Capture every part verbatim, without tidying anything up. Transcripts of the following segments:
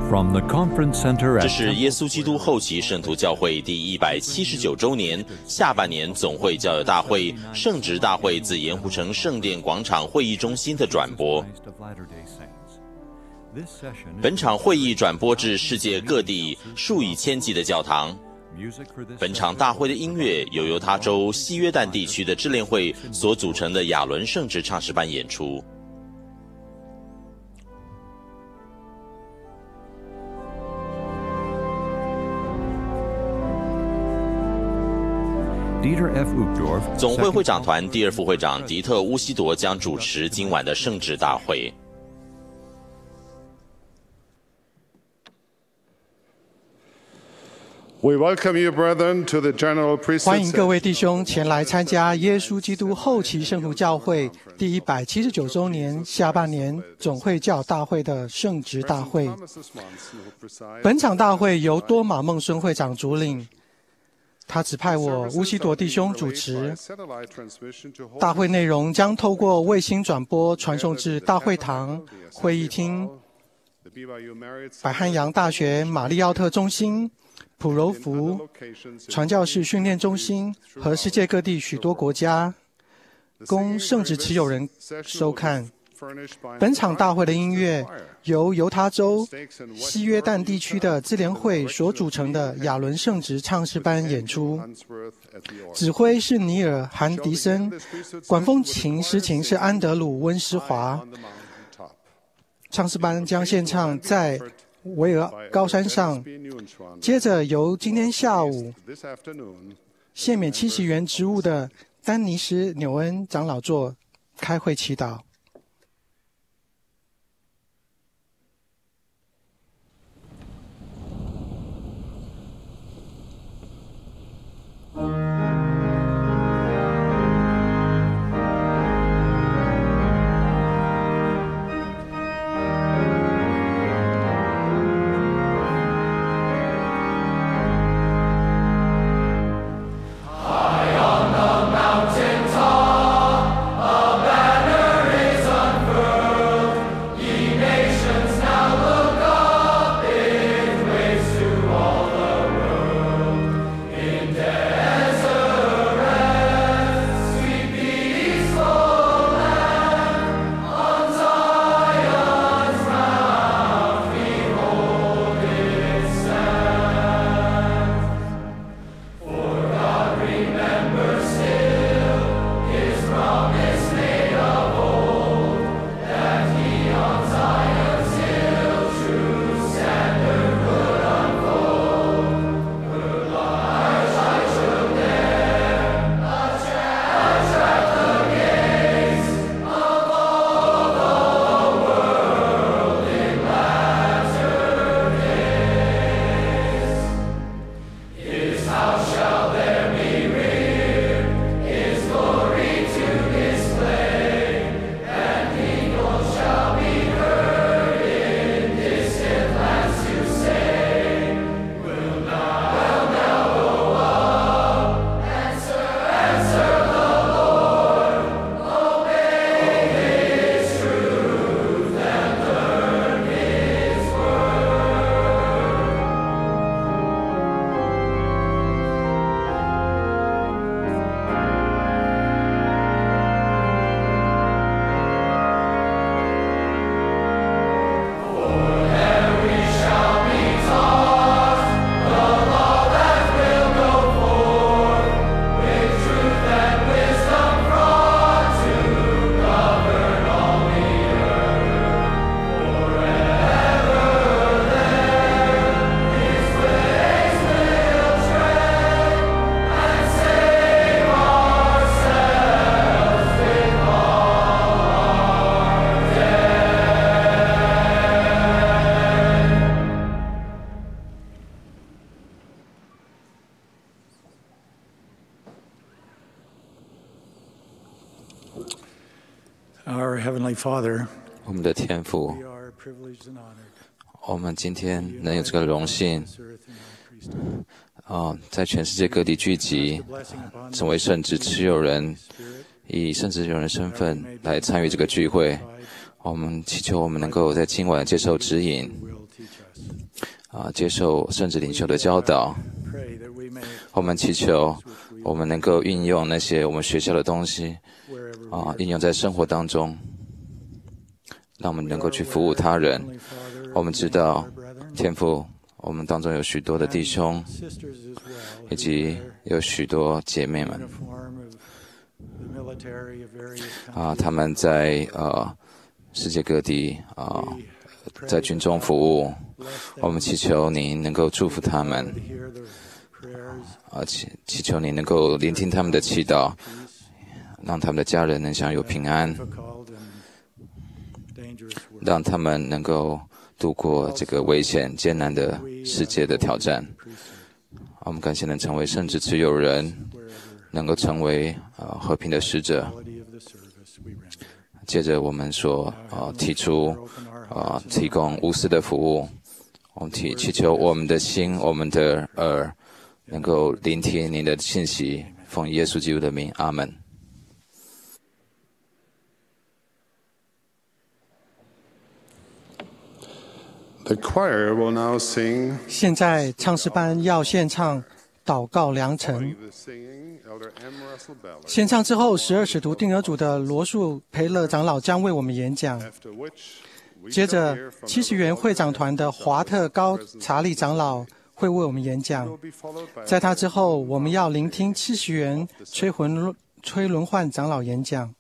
From the conference center at 这是耶稣基督后期圣徒教会第一百七十九周年下半年总会教友大会圣职大会自盐湖城圣殿广场会议中心的转播。本场会议转播至世界各地数以千计的教堂。本场大会的音乐由犹他州西约旦地区的支联会所组成的亚伦圣职唱诗班演出。总会会长团第二副会长迪特·乌西铎将主持今晚的圣职大会。 We welcome you, brethren, to the General Priesthood. 欢迎各位弟兄前来参加耶稣基督后期圣徒教会第一百七十九周年下半年总会教大会的圣职大会。本场大会由多马孟孙会长主领。他指派我乌西铎弟兄主持，大会内容将透过卫星转播传送至大会堂、会议厅、百汉扬大学马利奥特中心、普柔福传教士训练中心和世界各地许多国家，供圣职持有人收看。本场大会的音乐由犹他州西约旦地区的支联会所组成的亚伦圣职唱诗班演出，指挥是尼尔·韩迪森，管风琴诗琴是安德鲁·温斯华。唱诗班将献唱在维尔高山上，接着由今天下午限免七十元职务的丹尼斯·纽恩长老座开会祈祷。 Father, 我们的天父，我们今天能有这个荣幸，啊、呃，在全世界各地聚集，成为圣职持有人，以圣职持有人身份来参与这个聚会。我们祈求我们能够在今晚接受指引， 啊，接受圣职领袖的教导。我们祈求我们能够运用那些我们学校的东西啊，应用在生活当中，让我们能够去服务他人。我们知道天父，我们当中有许多的弟兄，以及有许多姐妹们啊，他们在呃世界各地啊，在军中服务。我们祈求你能够祝福他们，啊，祈祈求你能够聆听他们的祈祷，让他们的家人能享有平安，让他们能够度过这个危险艰难的世界的挑战。我们感谢能成为圣职持有人，能够成为呃和平的使者。接着我们所呃提出呃提供无私的服务，我们祈祈求我们的心、我们的耳能够聆听您的信息，奉耶稣基督的名，阿门。 The choir will now sing. 现在唱诗班要献唱祷告良辰。献唱之后，十二使徒定额组的罗素培勒长老将为我们演讲。接着，七十元会长团的华特高查理长老会为我们演讲。在他之后，我们要聆听七十元崔魂崔伦焕长老演讲。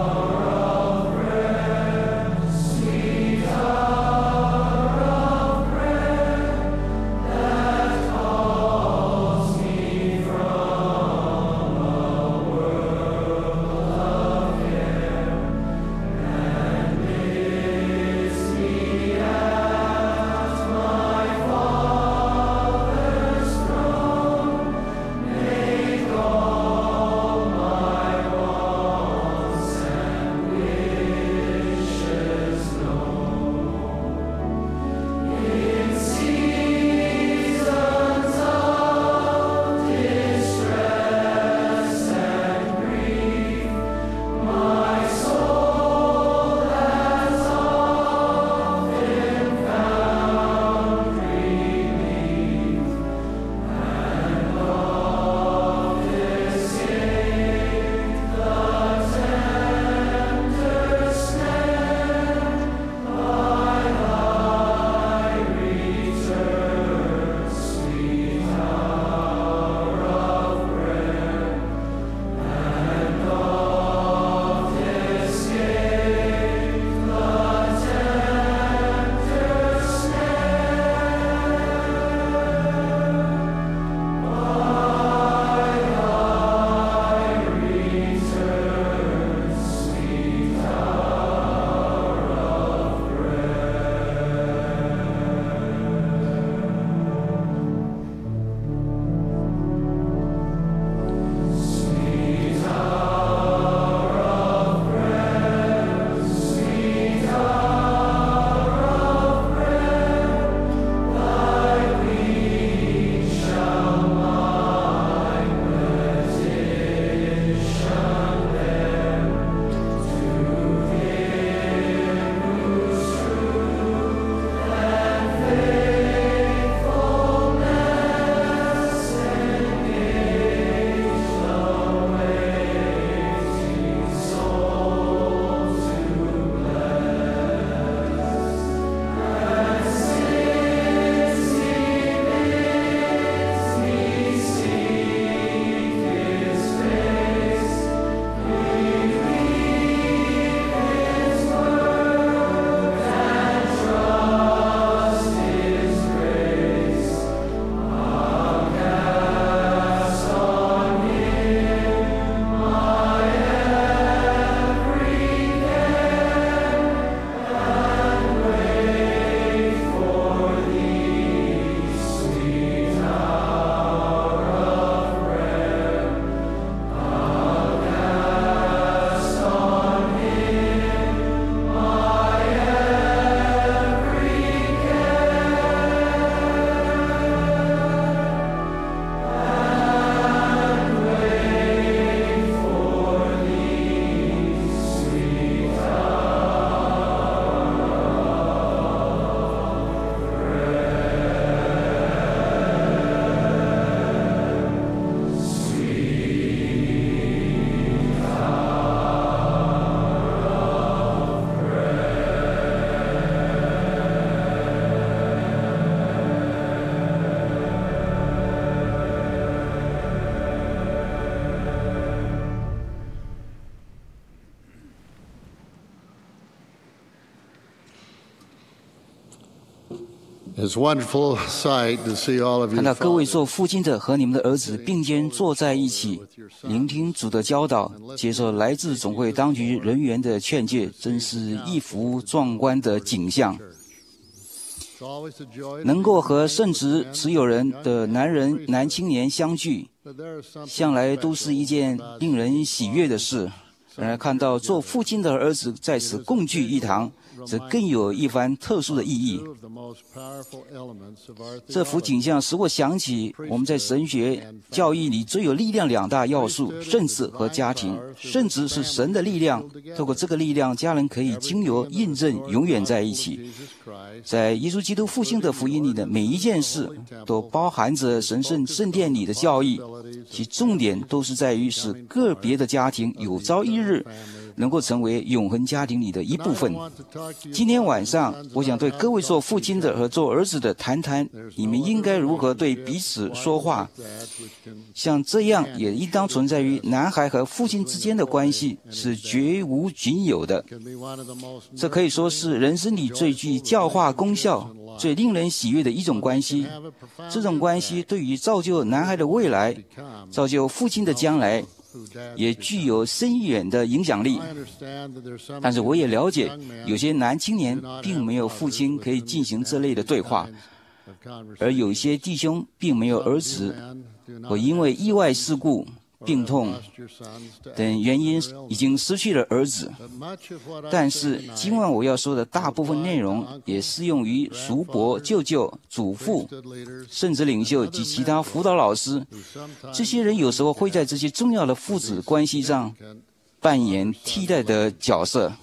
Sweet It's a wonderful sight to see all of you 看到各位做父亲的和你们的儿子并肩坐在一起，聆听主的教导，接受来自总会当局人员的劝诫，真是一幅壮观的景象。能够和圣职持有人的男人、男青年相聚，向来都是一件令人喜悦的事。然而，看到做父亲的儿子在此共聚一堂，则更有一番特殊的意义。这幅景象使我想起我们在神学教义里最有力量两大要素：圣职和家庭。圣职是神的力量，透过这个力量，家人可以经由印证永远在一起。在耶稣基督复兴的福音里的每一件事，都包含着神圣圣殿里的教义，其重点都是在于使个别的家庭有朝一日能够成为永恒家庭里的一部分。今天晚上，我想对各位做父亲的和做儿子的谈谈，你们应该如何对彼此说话。像这样，也应当存在于男孩和父亲之间的关系是绝无仅有的。这可以说是人生里最具教化功效、最令人喜悦的一种关系。这种关系对于造就男孩的未来、造就父亲的将来，也具有深远的影响力。但是我也了解，有些男青年并没有父亲可以进行这类的对话，而有些弟兄并没有儿子，或因为意外事故、病痛等原因已经失去了儿子。但是今晚我要说的大部分内容也适用于叔伯、舅舅、祖父、圣职领袖及其他辅导老师。这些人有时候会在这些重要的父子关系上扮演替代的角色。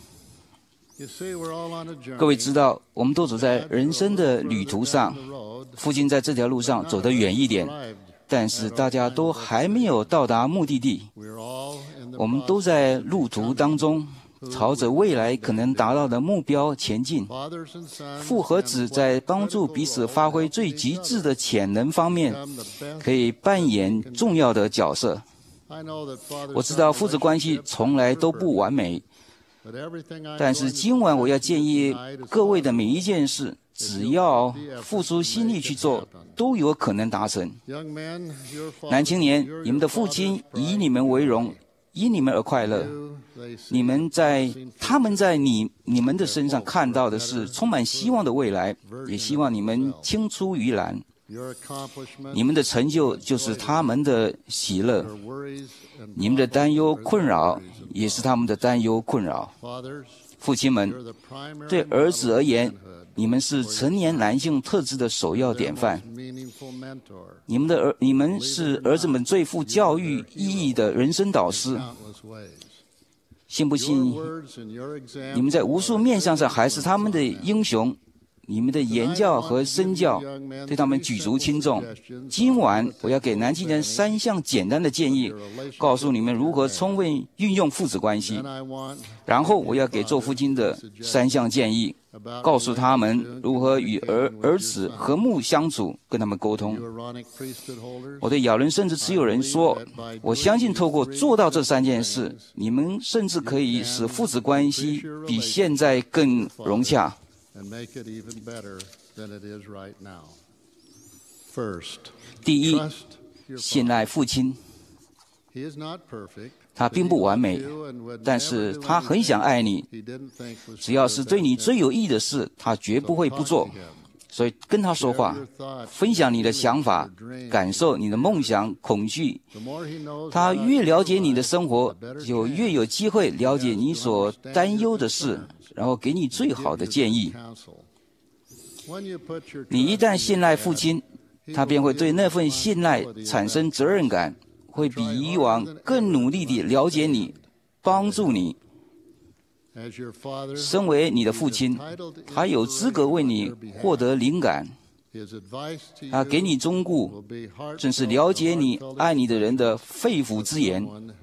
各位知道，我们都走在人生的旅途上，父亲在这条路上走得远一点，但是大家都还没有到达目的地。我们都在路途当中，朝着未来可能达到的目标前进。父和子在帮助彼此发挥最极致的潜能方面，可以扮演重要的角色。我知道父子关系从来都不完美，但是今晚我要建议各位的每一件事，只要付出心力去做，都有可能达成。男青年，你们的父亲以你们为荣，以你们而快乐。你们在他们在你你们的身上看到的是充满希望的未来，也希望你们青出于蓝。你们的成就就是他们的喜乐，你们的担忧困扰也是他们的担忧困扰。父亲们，对儿子而言，你们是成年男性特质的首要典范。你们的儿，你们是儿子们最富教育意义的人生导师。信不信？你们在无数面向上还是他们的英雄。你们的言教和身教对他们举足轻重。今晚我要给男青年三项简单的建议，告诉你们如何充分运用父子关系。然后我要给做父亲的三项建议，告诉他们如何与儿儿子和睦相处，跟他们沟通。我对亚伦甚至持有人说，我相信透过做到这三件事，你们甚至可以使父子关系比现在更融洽。第一，信赖父亲。他并不完美，但是他很想爱你。只要是对你最有益的事，他绝不会不做。所以跟他说话，分享你的想法、感受、你的梦想、恐惧。他越了解你的生活，就越有机会了解你所担忧的事，然后给你最好的建议。你一旦信赖父亲，他便会对那份信赖产生责任感，会比以往更努力地了解你，帮助你。身为你的父亲，他有资格为你获得灵感。他给你忠告，正是了解你、爱你的人的肺腑之言。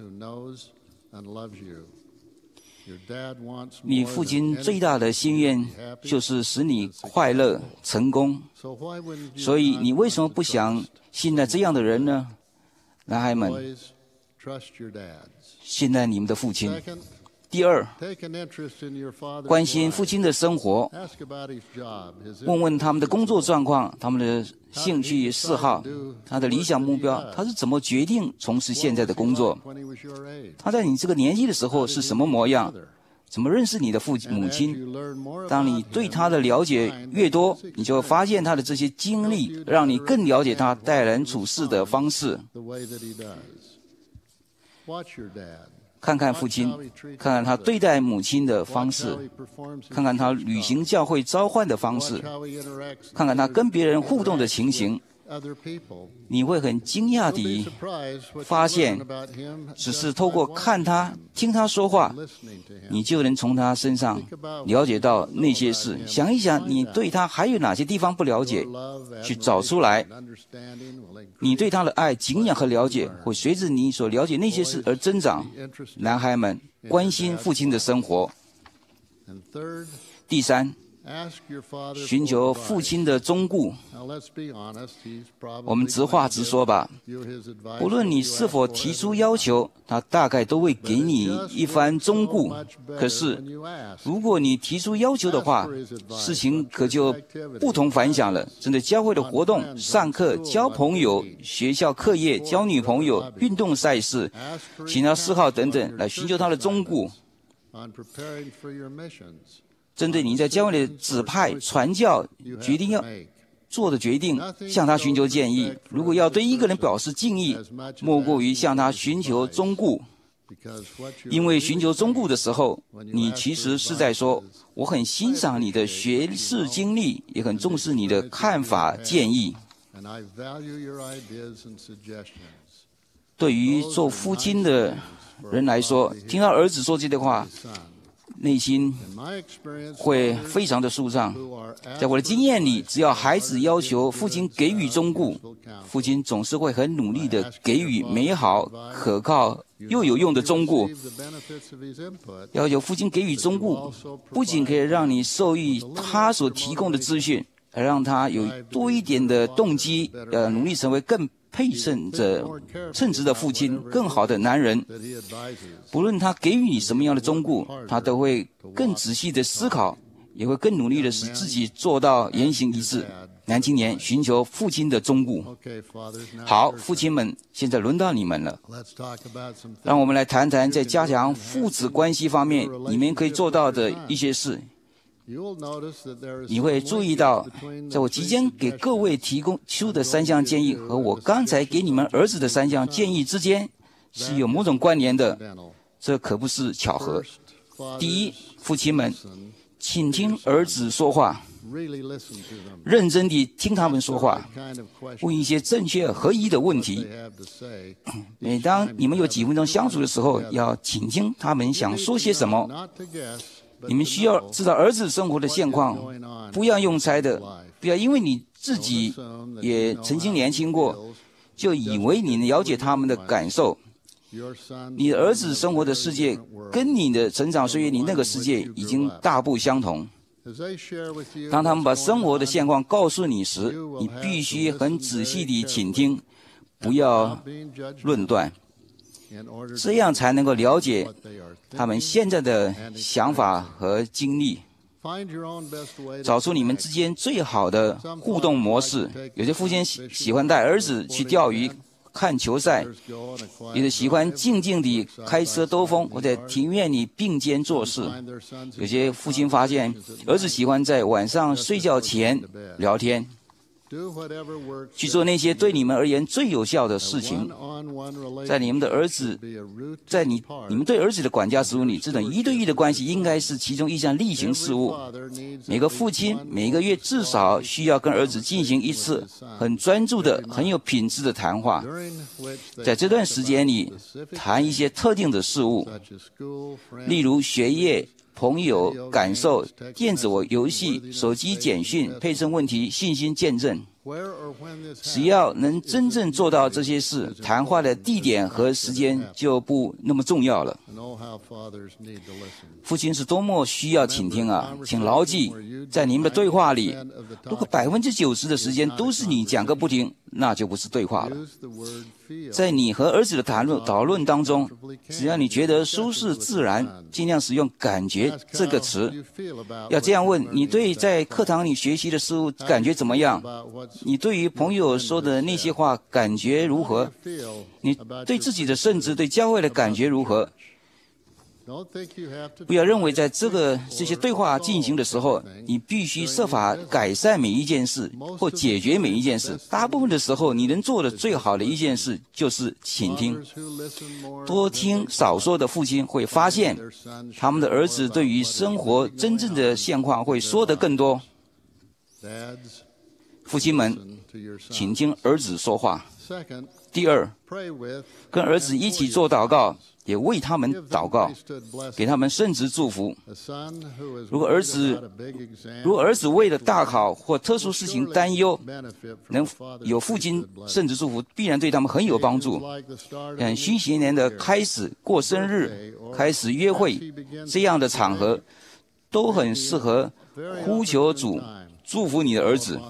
你父亲最大的心愿就是使你快乐、成功。所以你为什么不想信赖这样的人呢？男孩们，信赖你们的父亲。 第二，关心父亲的生活，问问他们的工作状况、他们的兴趣嗜好、他的理想目标，他是怎么决定从事现在的工作？他在你这个年纪的时候是什么模样？怎么认识你的父母亲？当你对他的了解越多，你就会发现他的这些经历，让你更了解他待人处事的方式。看看父亲，看看他对待母亲的方式，看看他履行教会召唤的方式，看看他跟别人互动的情形，你会很惊讶地发现，只是透过看他、听他说话，你就能从他身上了解到那些事。想一想，你对他还有哪些地方不了解，去找出来。你对他的爱、敬仰和了解，会随着你所了解那些事而增长。男孩们关心父亲的生活。第三，寻求父亲的忠顾。我们直话直说吧，不论你是否提出要求，他大概都会给你一番忠顾。可是，如果你提出要求的话，事情可就不同凡响了。针对教会的活动、上课、交朋友、学校课业、交女朋友、运动赛事、其他嗜好等等，来寻求他的忠顾。针对您在教会的指派、传教、决定要做的决定，向他寻求建议。如果要对一个人表示敬意，莫过于向他寻求忠顾。因为寻求忠顾的时候，你其实是在说，我很欣赏你的学识经历，也很重视你的看法建议。对于做父亲的人来说，听到儿子说这些话，内心会非常的舒畅。在我的经验里，只要孩子要求父亲给予忠顾，父亲总是会很努力的给予美好、可靠又有用的忠顾。要求父亲给予忠顾，不仅可以让你受益他所提供的资讯，还让他有多一点的动机，呃，努力成为更配称着称职的父亲，更好的男人。不论他给予你什么样的忠顾，他都会更仔细的思考，也会更努力的使自己做到言行一致。男青年寻求父亲的忠顾。好，父亲们，现在轮到你们了。让我们来谈谈在加强父子关系方面，你们可以做到的一些事。你会注意到，在我即将给各位提供出的三项建议和我刚才给你们儿子的三项建议之间是有某种关联的，这可不是巧合。第一，父亲们，请听儿子说话，认真地听他们说话，问一些正确合宜的问题。每当你们有几分钟相处的时候，要倾听他们想说些什么。你们需要知道儿子生活的现况，不要用猜的，不要因为你自己也曾经年轻过，就以为你了解他们的感受。你的儿子生活的世界跟你的成长岁月里那个世界已经大不相同。当他们把生活的现况告诉你时，你必须很仔细地倾听，不要论断，这样才能够了解他们现在的想法和经历，找出你们之间最好的互动模式。有些父亲喜喜欢带儿子去钓鱼、看球赛，有的喜欢静静地开车兜风，或在庭院里并肩做事。有些父亲发现儿子喜欢在晚上睡觉前聊天，去做那些对你们而言最有效的事情。在你们的儿子，在你你们对儿子的管家职务里，这种一对一的关系应该是其中一项例行事务。每个父亲每个月至少需要跟儿子进行一次很专注的、很有品质的谈话。在这段时间里，谈一些特定的事物，例如学业、朋友、感受、电子游戏、手机简讯、配送问题、信心见证。只要能真正做到这些事，谈话的地点和时间就不那么重要了。父亲是多么需要倾听啊！请牢记，在你们的对话里，如果百分之九十的时间都是你讲个不停， 那就不是对话了。在你和儿子的谈论讨论当中，只要你觉得舒适自然，尽量使用感觉这个词。要这样问：你对在课堂里学习的事物感觉怎么样？你对于朋友说的那些话感觉如何？你对自己的甚至对教会的感觉如何？不要认为在这个这些对话进行的时候，你必须设法改善每一件事或解决每一件事。大部分的时候，你能做的最好的一件事就是倾听。多听少说的父亲会发现，他们的儿子对于生活真正的现况会说得更多。父亲们，请听儿子说话。第二，跟儿子一起做祷告，也为他们祷告，给他们圣职祝福。如果儿子如果儿子为了大考或特殊事情担忧，能有父亲圣职祝福，必然对他们很有帮助。像新学年的开始、过生日、开始约会这样的场合，都很适合呼求主祝福你的儿子。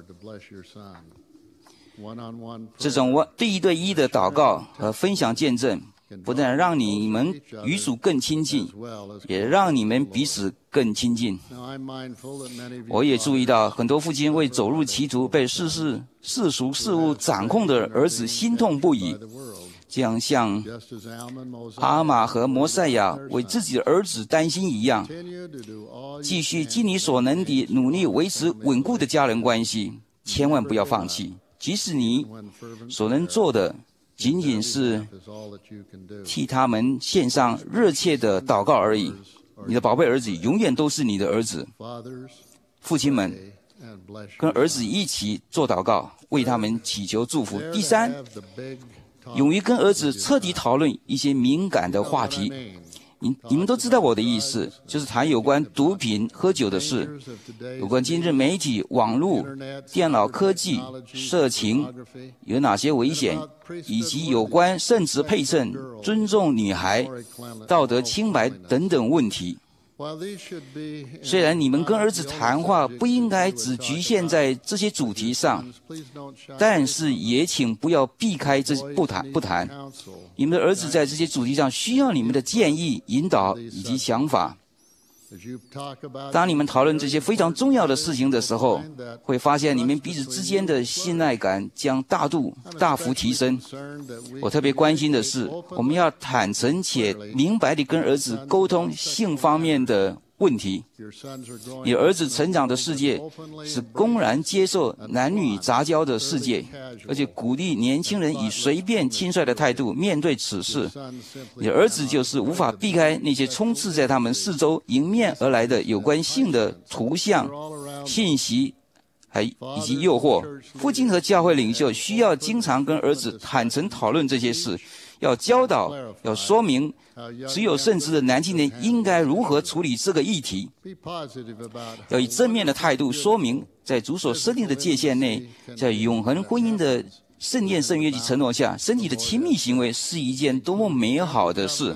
这种对一对一的祷告和分享见证，不但让你们与主更亲近，也让你们彼此更亲近。我也注意到，很多父亲为走入歧途、被世事世俗事物掌控的儿子心痛不已，这样像阿玛和摩赛亚为自己的儿子担心一样，继续尽你所能地努力维持稳固的家人关系，千万不要放弃。即使你所能做的仅仅是替他们献上热切的祷告而已，你的宝贝儿子永远都是你的儿子。父亲们，跟儿子一起做祷告，为他们祈求祝福。第三，勇于跟儿子彻底讨论一些敏感的话题。你你们都知道我的意思，就是谈有关毒品、喝酒的事，有关今日媒体、网络、电脑科技、色情有哪些危险，以及有关圣职配称、尊重女孩、道德清白等等问题。虽然你们跟儿子谈话不应该只局限在这些主题上，但是也请不要避开这不谈不谈。你们的儿子在这些主题上需要你们的建议、引导以及想法。当你们讨论这些非常重要的事情的时候，会发现你们彼此之间的信赖感将大度大幅提升。我特别关心的是，我们要坦诚且明白地跟儿子沟通性方面的问题。你儿子成长的世界是公然接受男女杂交的世界，而且鼓励年轻人以随便轻率的态度面对此事。你的儿子就是无法避开那些充斥在他们四周迎面而来的有关性的图像、信息还以及诱惑。父亲和教会领袖需要经常跟儿子坦诚讨论这些事，要教导，要说明只有圣职的男青年应该如何处理这个议题，要以正面的态度说明，在主所设定的界限内，在永恒婚姻的圣殿圣约及承诺下，身体的亲密行为是一件多么美好的事。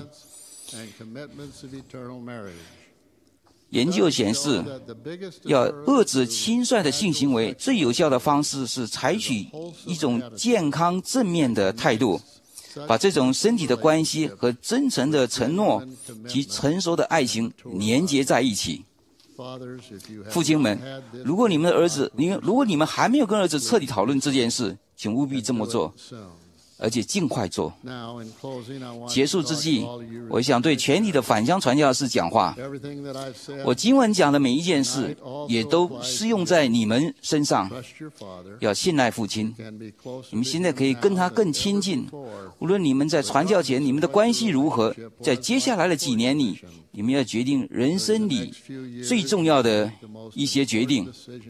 研究显示，要遏制轻率的性行为，最有效的方式是采取一种健康正面的态度，把这种身体的关系和真诚的承诺及成熟的爱情连结在一起。父亲们，如果你们的儿子，你如果你们还没有跟儿子彻底讨论这件事，请务必这么做，而且尽快做。结束之际，我想对全体的返乡传教士讲话。我今晚讲的每一件事，也都适用在你们身上。要信赖父亲，你们现在可以跟他更亲近。无论你们在传教前你们的关系如何，在接下来的几年里，你们要决定人生里最重要的一些决定。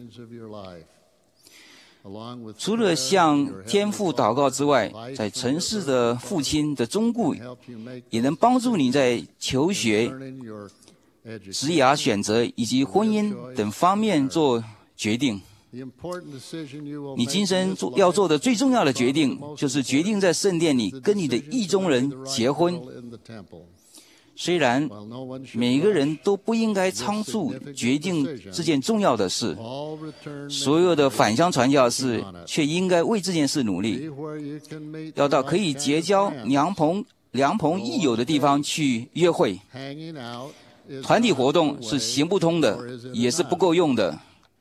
除了向天父祷告之外，在城市的父亲的忠顾也能帮助你在求学、职业选择以及婚姻等方面做决定。你今生做要做的最重要的决定，就是决定在圣殿里跟你的意中人结婚。 虽然每个人都不应该仓促决定这件重要的事，所有的返乡传教士却应该为这件事努力，要到可以结交良朋良朋益友的地方去约会。团体活动是行不通的，也是不够用的。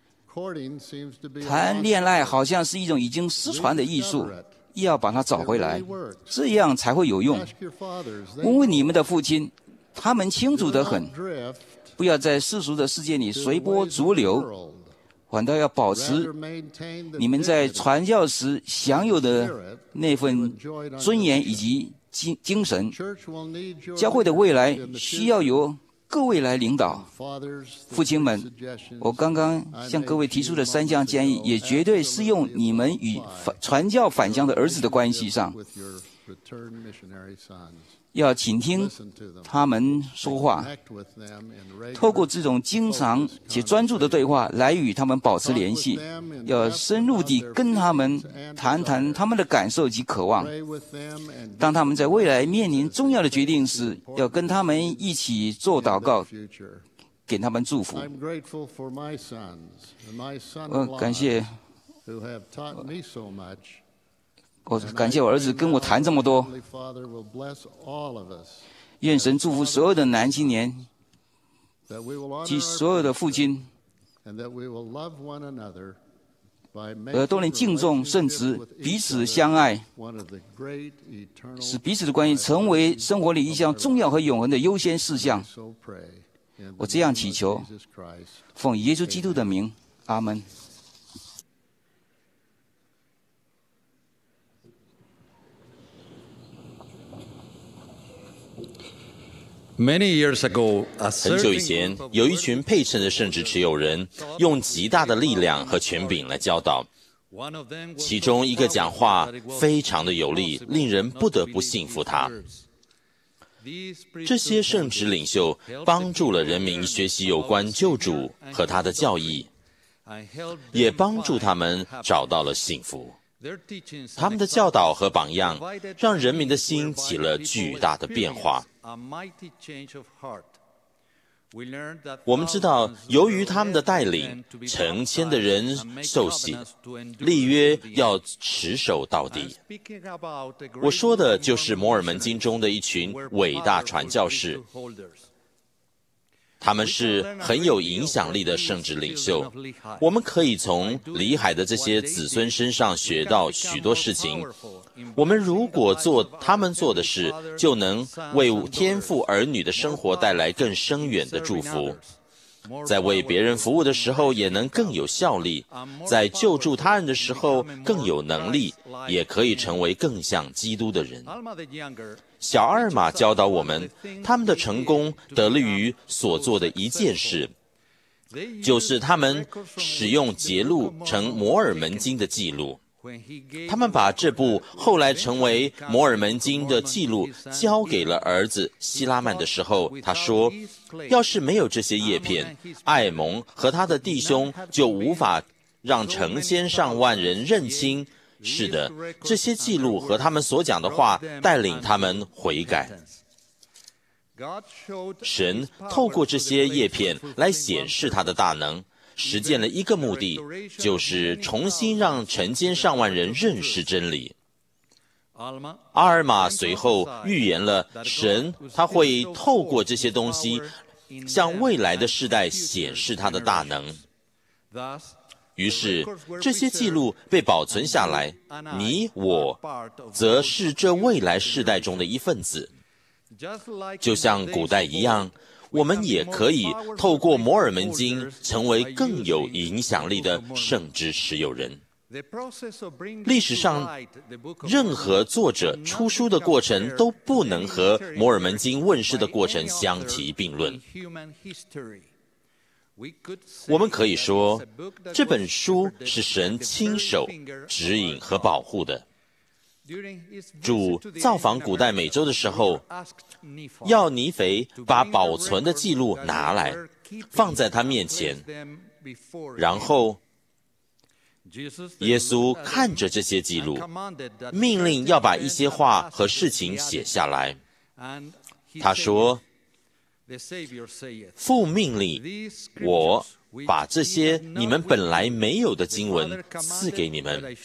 谈恋爱好像是一种已经失传的艺术，要把它找回来，这样才会有用。问问你们的父亲，他们清楚得很，不要在世俗的世界里随波逐流，反倒要保持你们在传教时享有的那份尊严以及精精神。教会的未来需要由各位来领导。父亲们，我刚刚向各位提出的三项建议，也绝对适用你们与传教返乡的儿子的关系上。要倾听他们说话，透过这种经常且专注的对话来与他们保持联系，要深入地跟他们谈谈他们的感受及渴望。当他们在未来面临重要的决定时，要跟他们一起做祷告，给他们祝福。呃，感谢我感谢我儿子跟我谈这么多，愿神祝福所有的男青年及所有的父亲，呃，都能敬重圣旨，彼此相爱，使彼此的关系成为生活里一项重要和永恒的优先事项。我这样祈求，奉耶稣基督的名，阿们。 很久以前，有一群配称的圣职持有人，用极大的力量和权柄来教导。其中一个讲话非常的有力，令人不得不信服他。这些圣职领袖帮助了人民学习有关救主和他的教义，也帮助他们找到了幸福。他们的教导和榜样，让人民的心起了巨大的变化。我们知道，由于他们的带领，成千的人受洗，立约要持守到底。我说的就是摩尔门经中的一群伟大传教士，他们是很有影响力的圣职领袖。我们可以从里海的这些子孙身上学到许多事情。我们如果做他们做的事，就能为天父儿女的生活带来更深远的祝福。在为别人服务的时候也能更有效力，在救助他人的时候更有能力，也可以成为更像基督的人。小阿尔玛教导我们，他们的成功得力于所做的一件事，就是他们使用节录成摩尔门经的记录。他们把这部后来成为摩尔门经的记录交给了儿子希拉曼的时候，他说，要是没有这些叶片，艾蒙和他的弟兄就无法让成千上万人认清，是的，这些记录和他们所讲的话带领他们悔改。神透过这些叶片来显示他的大能，实践了一个目的，就是重新让成千上万人认识真理。阿尔玛随后预言了神他会透过这些东西向未来的世代显示他的大能。于是这些记录被保存下来，你我则是这未来世代中的一份子。就像古代一样，我们也可以透过摩尔门经成为更有影响力的圣职持有人。历史上任何作者出书的过程都不能和摩尔门经问世的过程相提并论。我们可以说，这本书是神亲手指引和保护的。主造访古代美洲的时候，要尼腓把保存的记录拿来，放在他面前，然后耶稣看着这些记录，命令要把一些话和事情写下来。他说， 父命令我把这些你们本来没有的经文赐给你们，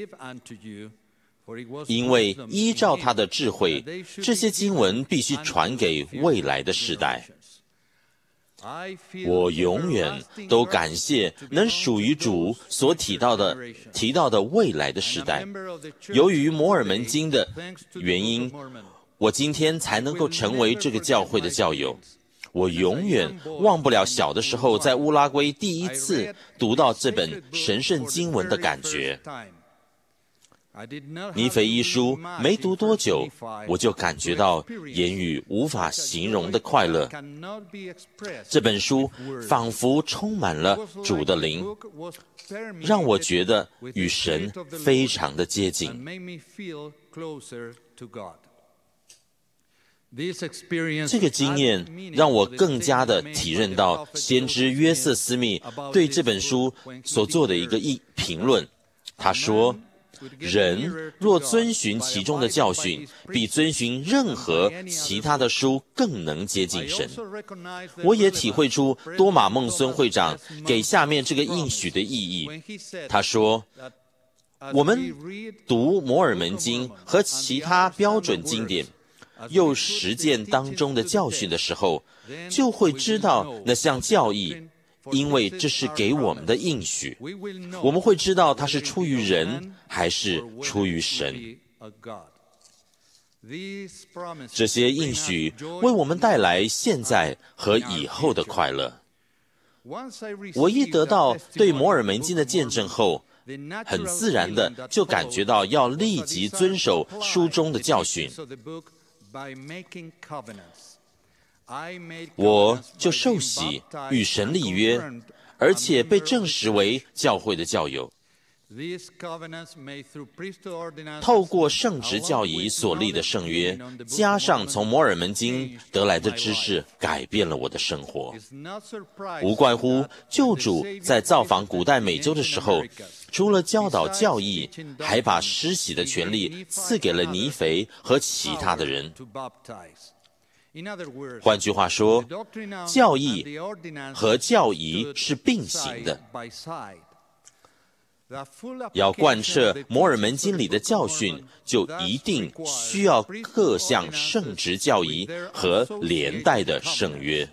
因为依照他的智慧，这些经文必须传给未来的世代。我永远都感谢能属于主所提到的提到的未来的世代。由于摩尔门经的原因，我今天才能够成为这个教会的教友。我永远忘不了小的时候在乌拉圭第一次读到这本神圣经文的感觉。尼腓一书没读多久，我就感觉到言语无法形容的快乐。这本书仿佛充满了主的灵，让我觉得与神非常的接近。这个经验让我更加的体认到先知约瑟斯密对这本书所做的一个评论。他说，人若遵循其中的教训，比遵循任何其他的书更能接近神。我也体会出多马孟孙会长给下面这个应许的意义。他说，我们读摩尔门经和其他标准经典，又实践当中的教训的时候，就会知道那项教义，因为这是给我们的应许，我们会知道它是出于人还是出于神。这些应许为我们带来现在和以后的快乐。我一得到对摩尔门经的见证后，很自然的就感觉到要立即遵守书中的教训。我就受洗与神立约，而且被证实为教会的教友。透过圣职教义所立的圣约，加上从摩尔门经得来的知识，改变了我的生活。无怪乎救主在造访古代美洲的时候，除了教导教义，还把施洗的权利赐给了尼腓和其他的人。换句话说，教义和教义是并行的。要贯彻摩尔门经里的教训，就一定需要各项圣职教义和连带的圣约。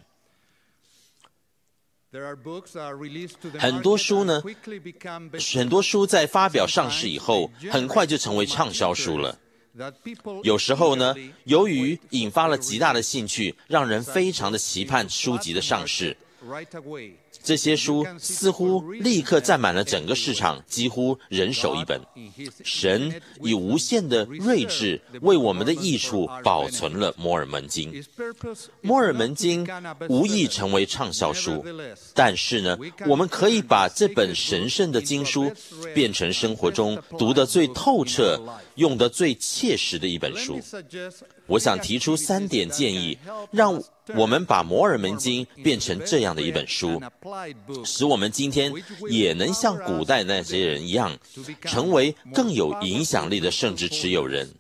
很多书呢，很多书在发表上市以后，很快就成为畅销书了。有时候呢，由于引发了极大的兴趣，让人非常的期盼书籍的上市。这些书似乎立刻占满了整个市场，几乎人手一本。神以无限的睿智为我们的益处保存了摩尔门经。摩尔门经无意成为畅销书，但是呢，我们可以把这本神圣的经书变成生活中读得最透彻、用得最切实的一本书。我想提出三点建议，让我们把摩尔门经变成这样的一本书，使我们今天也能像古代那些人一样，成为更有影响力的圣职持有人。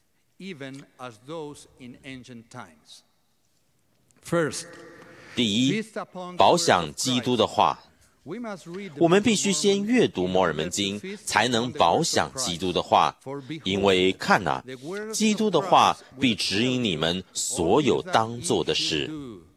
第一，饱享基督的话。我们必须先阅读摩尔门经，才能饱享基督的话。因为看啊，基督的话必指引你们所有当做的事。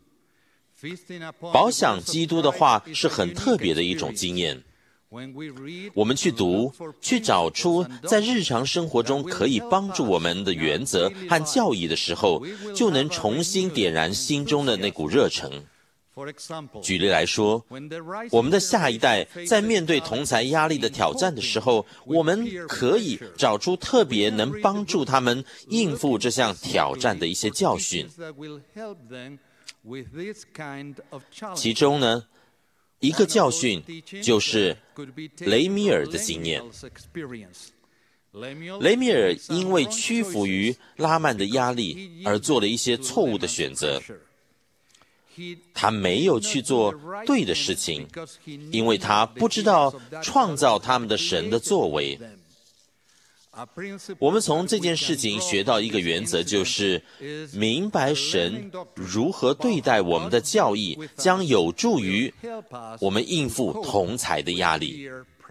饱享基督的话是很特别的一种经验。我们去读，去找出在日常生活中可以帮助我们的原则和教义的时候，就能重新点燃心中的那股热忱。举例来说，我们的下一代在面对同侪压力的挑战的时候，我们可以找出特别能帮助他们应付这项挑战的一些教训。其中呢，一个教训就是雷米尔的经验。雷米尔因为屈服于拉曼的压力而做了一些错误的选择。他没有去做对的事情，因为他不知道创造他们的神的作为。 我们从这件事情学到一个原则，就是明白神如何对待我们的教义，将有助于我们应付同侪的压力。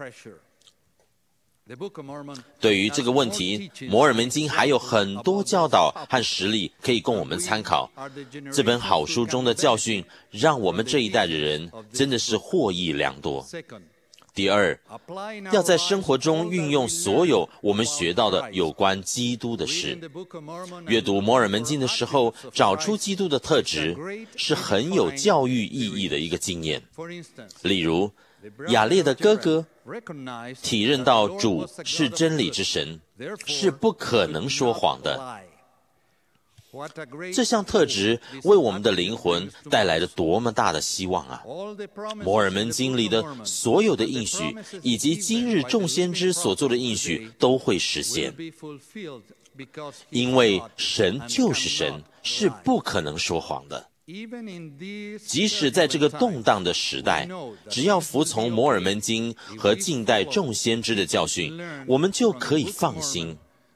对于这个问题，摩尔门经还有很多教导和实例可以供我们参考。这本好书中的教训，让我们这一代的人真的是获益良多。第二，要在生活中运用所有我们学到的有关基督的事。阅读摩尔门经的时候，找出基督的特质，是很有教育意义的一个经验。例如，雅列的哥哥体认到主是真理之神，是不可能说谎的。这项特质为我们的灵魂带来了多么大的希望啊！摩尔门经里的所有的应许，以及今日众先知所做的应许，都会实现，因为神就是神，是不可能说谎的。即使在这个动荡的时代，只要服从摩尔门经和近代众先知的教训，我们就可以放心。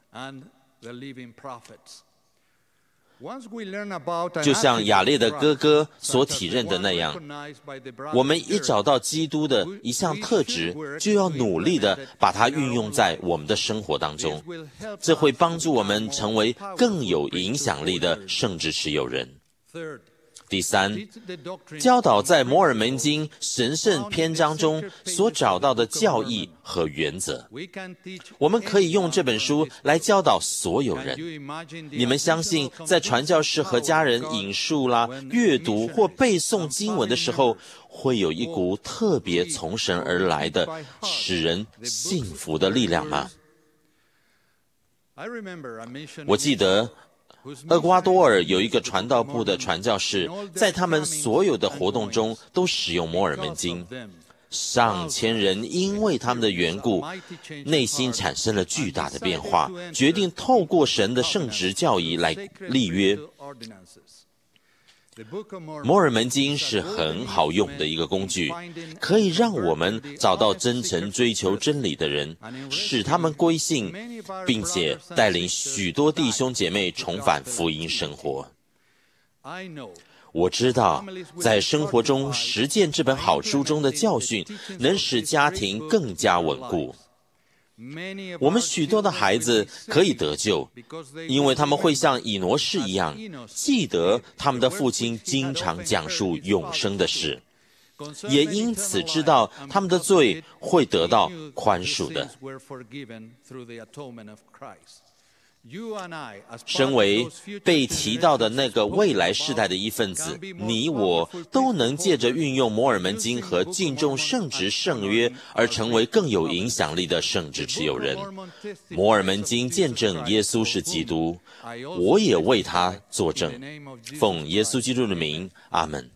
就像雅列的哥哥所体认的那样，我们一找到基督的一项特质，就要努力的把它运用在我们的生活当中，这会帮助我们成为更有影响力的圣职持有人。第三，教导在摩尔门经神圣篇章中所找到的教义和原则，我们可以用这本书来教导所有人。你们相信，在传教士和家人引述啦、阅读或背诵经文的时候，会有一股特别从神而来的、使人幸福的力量吗？我记得厄瓜多尔有一个传道部的传教士，在他们所有的活动中都使用摩尔门经。上千人因为他们的缘故，内心产生了巨大的变化，决定透过神的圣职教义来立约。摩尔门经是很好用的一个工具，可以让我们找到真诚追求真理的人，使他们归信，并且带领许多弟兄姐妹重返福音生活。我知道，在生活中实践这本好书中的教训，能使家庭更加稳固。我们许多的孩子可以得救，因为他们会像以挪士一样，记得他们的父亲经常讲述永生的事，也因此知道他们的罪会得到宽恕的。身为被提到的那个未来世代的一份子，你我都能借着运用摩尔门经和敬重圣职圣约而成为更有影响力的圣职持有人。摩尔门经见证耶稣是基督，我也为他作证。奉耶稣基督的名，阿们。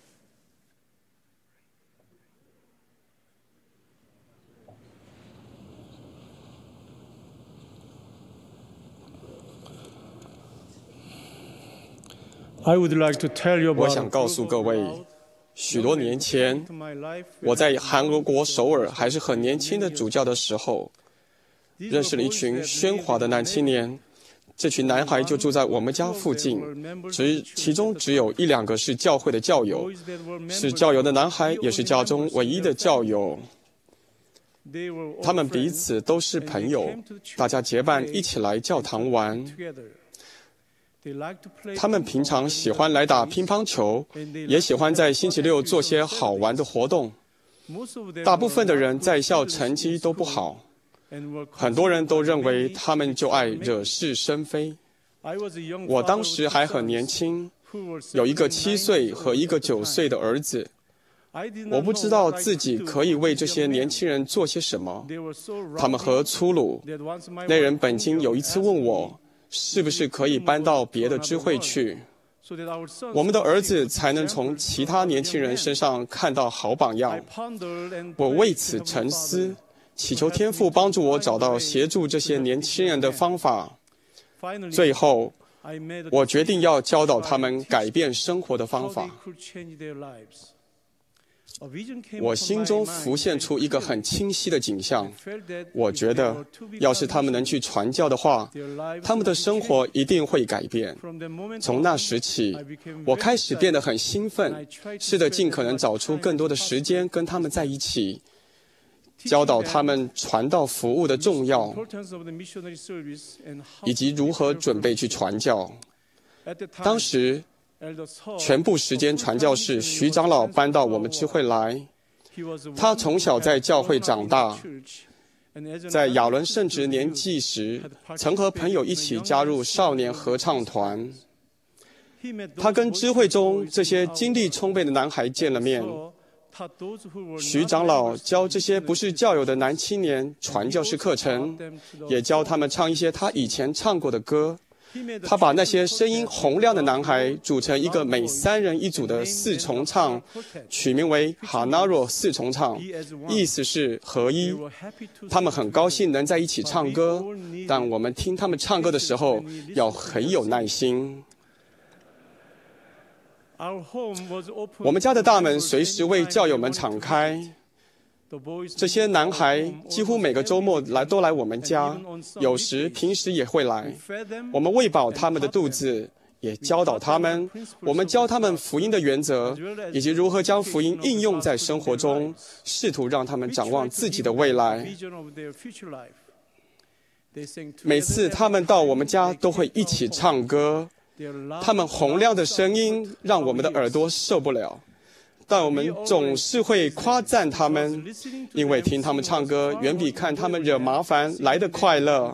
我想告诉各位，许多年前，我在韩俄国首尔还是很年轻的主教的时候，认识了一群喧哗的男青年。这群男孩就住在我们家附近，只其中只有一两个是教会的教友，是教友的男孩，也是家中唯一的教友。他们彼此都是朋友，大家结伴一起来教堂玩。他们平常喜欢来打乒乓球，也喜欢在星期六做些好玩的活动。大部分的人在校成绩都不好，很多人都认为他们就爱惹是生非。我当时还很年轻，有一个七岁和一个九岁的儿子。我不知道自己可以为这些年轻人做些什么，他们很粗鲁。那人本经有一次问我，是不是可以搬到别的支会去，我们的儿子才能从其他年轻人身上看到好榜样。我为此沉思，祈求天父帮助我找到协助这些年轻人的方法。最后，我决定要教导他们改变生活的方法。 我心中浮现出一个很清晰的景象，我觉得要是他们能去传教的话，他们的生活一定会改变。从那时起，我开始变得很兴奋，试着尽可能找出更多的时间跟他们在一起，教导他们传道服务的重要，以及如何准备去传教。当时全部时间传教士徐长老搬到我们知会来，他从小在教会长大，在亚伦圣职年纪时，曾和朋友一起加入少年合唱团。他跟知会中这些精力充沛的男孩见了面。徐长老教这些不是教友的男青年传教士课程，也教他们唱一些他以前唱过的歌。他把那些声音洪亮的男孩组成一个每三人一组的四重唱，取名为哈纳若四重唱，意思是合一。他们很高兴能在一起唱歌，但我们听他们唱歌的时候要很有耐心。我们家的大门随时为教友们敞开。这些男孩几乎每个周末来都来我们家，有时平时也会来。我们喂饱他们的肚子，也教导他们。我们教他们福音的原则，以及如何将福音应用在生活中，试图让他们展望自己的未来。每次他们到我们家都会一起唱歌，他们洪亮的声音让我们的耳朵受不了。但我们总是会夸赞他们，因为听他们唱歌远比看他们惹麻烦来得快乐。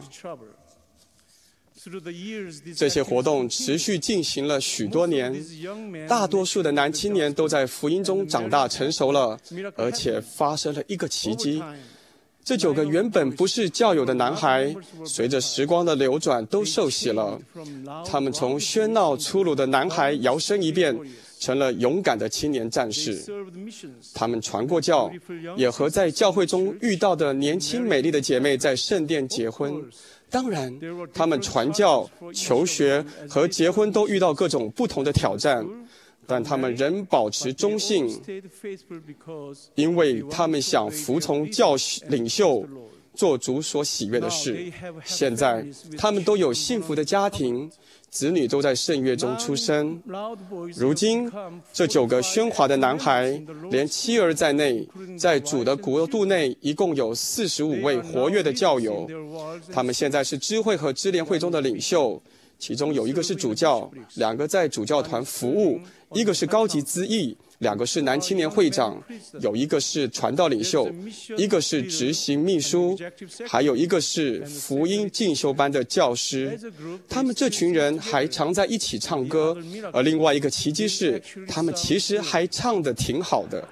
这些活动持续进行了许多年，大多数的男青年都在福音中长大成熟了，而且发生了一个奇迹。这九个原本不是教友的男孩，随着时光的流转都受洗了。他们从喧闹粗鲁的男孩摇身一变，成了勇敢的青年战士。他们传过教，也和在教会中遇到的年轻美丽的姐妹在圣殿结婚。当然，他们传教、求学和结婚都遇到各种不同的挑战，但他们仍保持忠信，因为他们想服从教领袖，做主所喜悦的事。现在，他们都有幸福的家庭，子女都在圣约中出生。如今，这九个喧哗的男孩，连妻儿在内，在主的国度内一共有四十五位活跃的教友。他们现在是知会和支联会中的领袖，其中有一个是主教，两个在主教团服务，一个是高级资议，两个是男青年会长，有一个是传道领袖，一个是执行秘书，还有一个是福音进修班的教师。他们这群人还常在一起唱歌，而另外一个奇迹是，他们其实还唱得挺好的。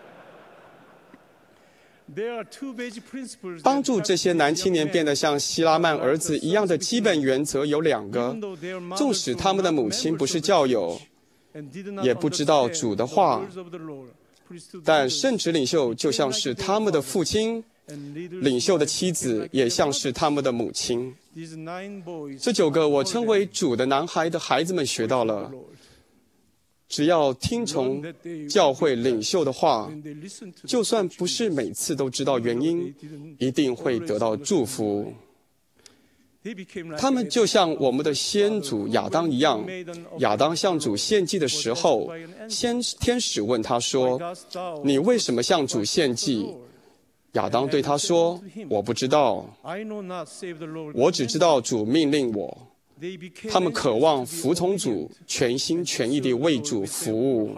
帮助这些男青年变得像希拉曼儿子一样的基本原则有两个：纵使他们的母亲不是教友，也不知道主的话，但圣职领袖就像是他们的父亲，领袖的妻子也像是他们的母亲。这九个我称为主的男孩的孩子们学到了，只要听从教会领袖的话，就算不是每次都知道原因，一定会得到祝福。他们就像我们的先祖亚当一样，亚当向主献祭的时候，先天使问他说：“你为什么向主献祭？”亚当对他说：“我不知道，我只知道主命令我。”他们渴望服从主，全心全意地为主服务。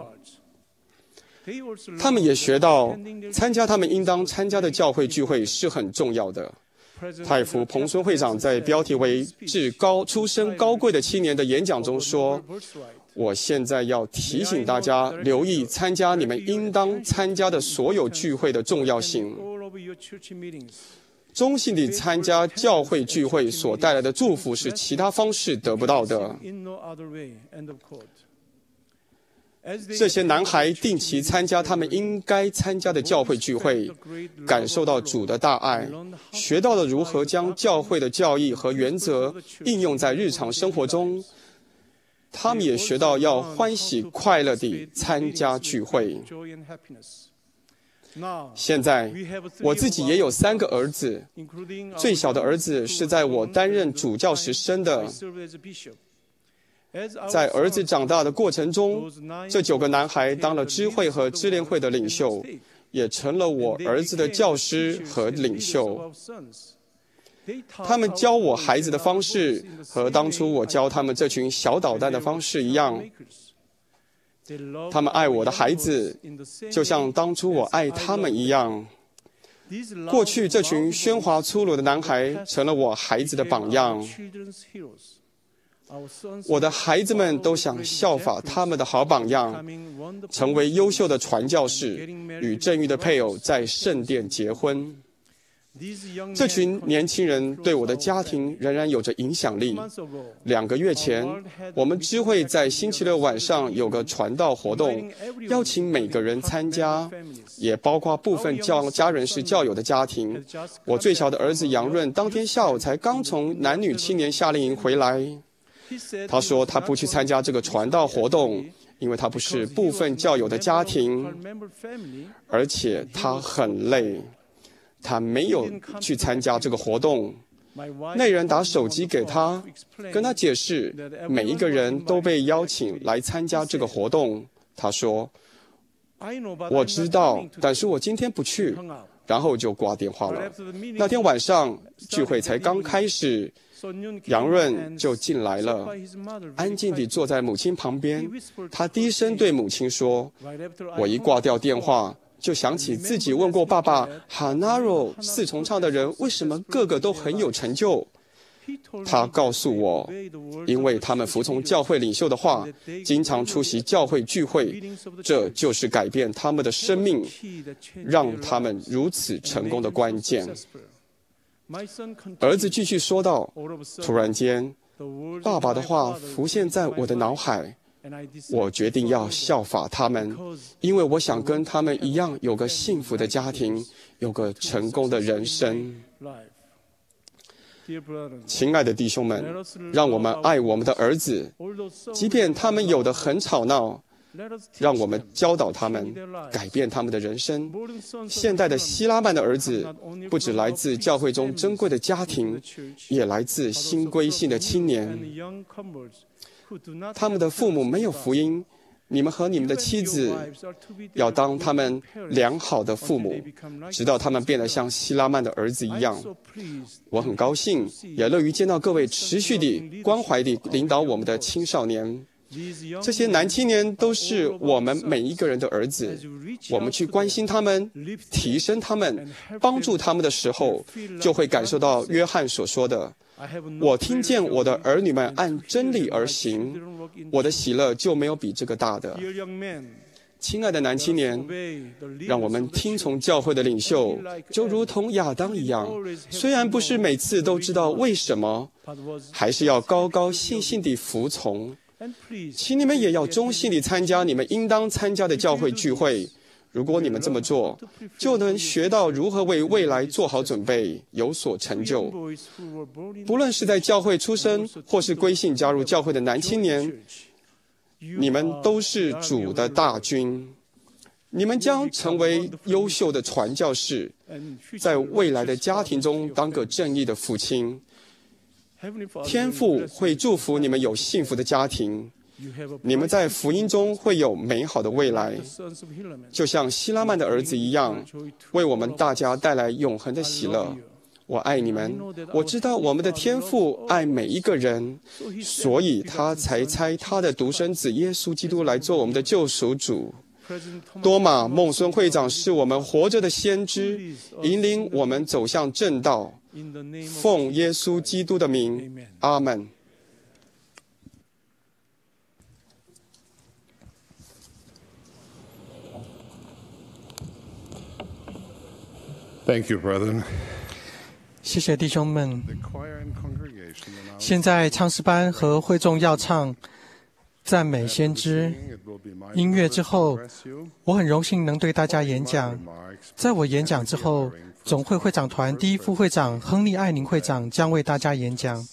他们也学到，参加他们应当参加的教会聚会是很重要的。太福彭孙会长在标题为“至高出身高贵的青年”的演讲中说：“我现在要提醒大家，留意参加你们应当参加的所有聚会的重要性。忠心地参加教会聚会所带来的祝福是其他方式得不到的。”这些男孩定期参加他们应该参加的教会聚会，感受到主的大爱，学到了如何将教会的教义和原则应用在日常生活中。他们也学到要欢喜快乐地参加聚会。 现在我自己也有三个儿子，最小的儿子是在我担任主教时生的。在儿子长大的过程中，这九个男孩当了支会和支联会的领袖，也成了我儿子的教师和领袖。他们教我孩子的方式和当初我教他们这群小捣蛋的方式一样。他们爱我的孩子，就像当初我爱他们一样。过去这群喧哗粗鲁的男孩成了我孩子的榜样。我的孩子们都想效法他们的好榜样，成为优秀的传教士，与正义的配偶在圣殿结婚。这群年轻人对我的家庭仍然有着影响力。两个月前，我们支会在星期六晚上有个传道活动，邀请每个人参加，也包括部分教家人是教友的家庭。我最小的儿子杨润当天下午才刚从男女青年夏令营回来。他说他不去参加这个传道活动，因为他不是部分教友的家庭，而且他很累，他没有去参加这个活动。那人打手机给他，跟他解释每一个人都被邀请来参加这个活动。他说我知道，但是我今天不去，然后就挂电话了。那天晚上聚会才刚开始，杨润就进来了，安静地坐在母亲旁边。他低声对母亲说：我一挂掉电话，就想起自己问过爸爸，哈纳罗四重唱的人为什么个个都很有成就。他告诉我，因为他们服从教会领袖的话，经常出席教会聚会，这就是改变他们的生命，让他们如此成功的关键。儿子继续说道，突然间，爸爸的话浮现在我的脑海，我决定要效法他们，因为我想跟他们一样有个幸福的家庭，有个成功的人生。亲爱的弟兄们，让我们爱我们的儿子，即便他们有的很吵闹，让我们教导他们，改变他们的人生。现代的希拉曼的儿子，不只来自教会中珍贵的家庭，也来自新归信的青年。他们的父母没有福音，你们和你们的妻子要当他们良好的父母，直到他们变得像希拉曼的儿子一样。我很高兴，也乐于见到各位持续地、关怀地领导我们的青少年。这些男青年都是我们每一个人的儿子，我们去关心他们、提升他们、帮助他们的时候，就会感受到约翰所说的：我听见我的儿女们按真理而行，我的喜乐就没有比这个大的。亲爱的男青年，让我们听从教会的领袖，就如同亚当一样，虽然不是每次都知道为什么，还是要高高兴兴地服从。请你们也要忠心地参加你们应当参加的教会聚会。如果你们这么做，就能学到如何为未来做好准备，有所成就。不论是在教会出生，或是归信加入教会的男青年，你们都是主的大军。你们将成为优秀的传教士，在未来的家庭中当个正义的父亲。天父会祝福你们有幸福的家庭，你们在福音中会有美好的未来，就像希拉曼的儿子一样，为我们大家带来永恒的喜乐。我爱你们，我知道我们的天父爱每一个人，所以他才差他的独生子耶稣基督来做我们的救赎主。多马孟孙会长是我们活着的先知，引领我们走向正道。奉耶稣基督的名，阿们。 Thank you, brethren. 谢谢弟兄们。现在唱诗班和会众要唱赞美先知。音乐之后，我很荣幸能对大家演讲。在我演讲之后，总会会长团第一副会长亨利·艾宁会长将为大家演讲。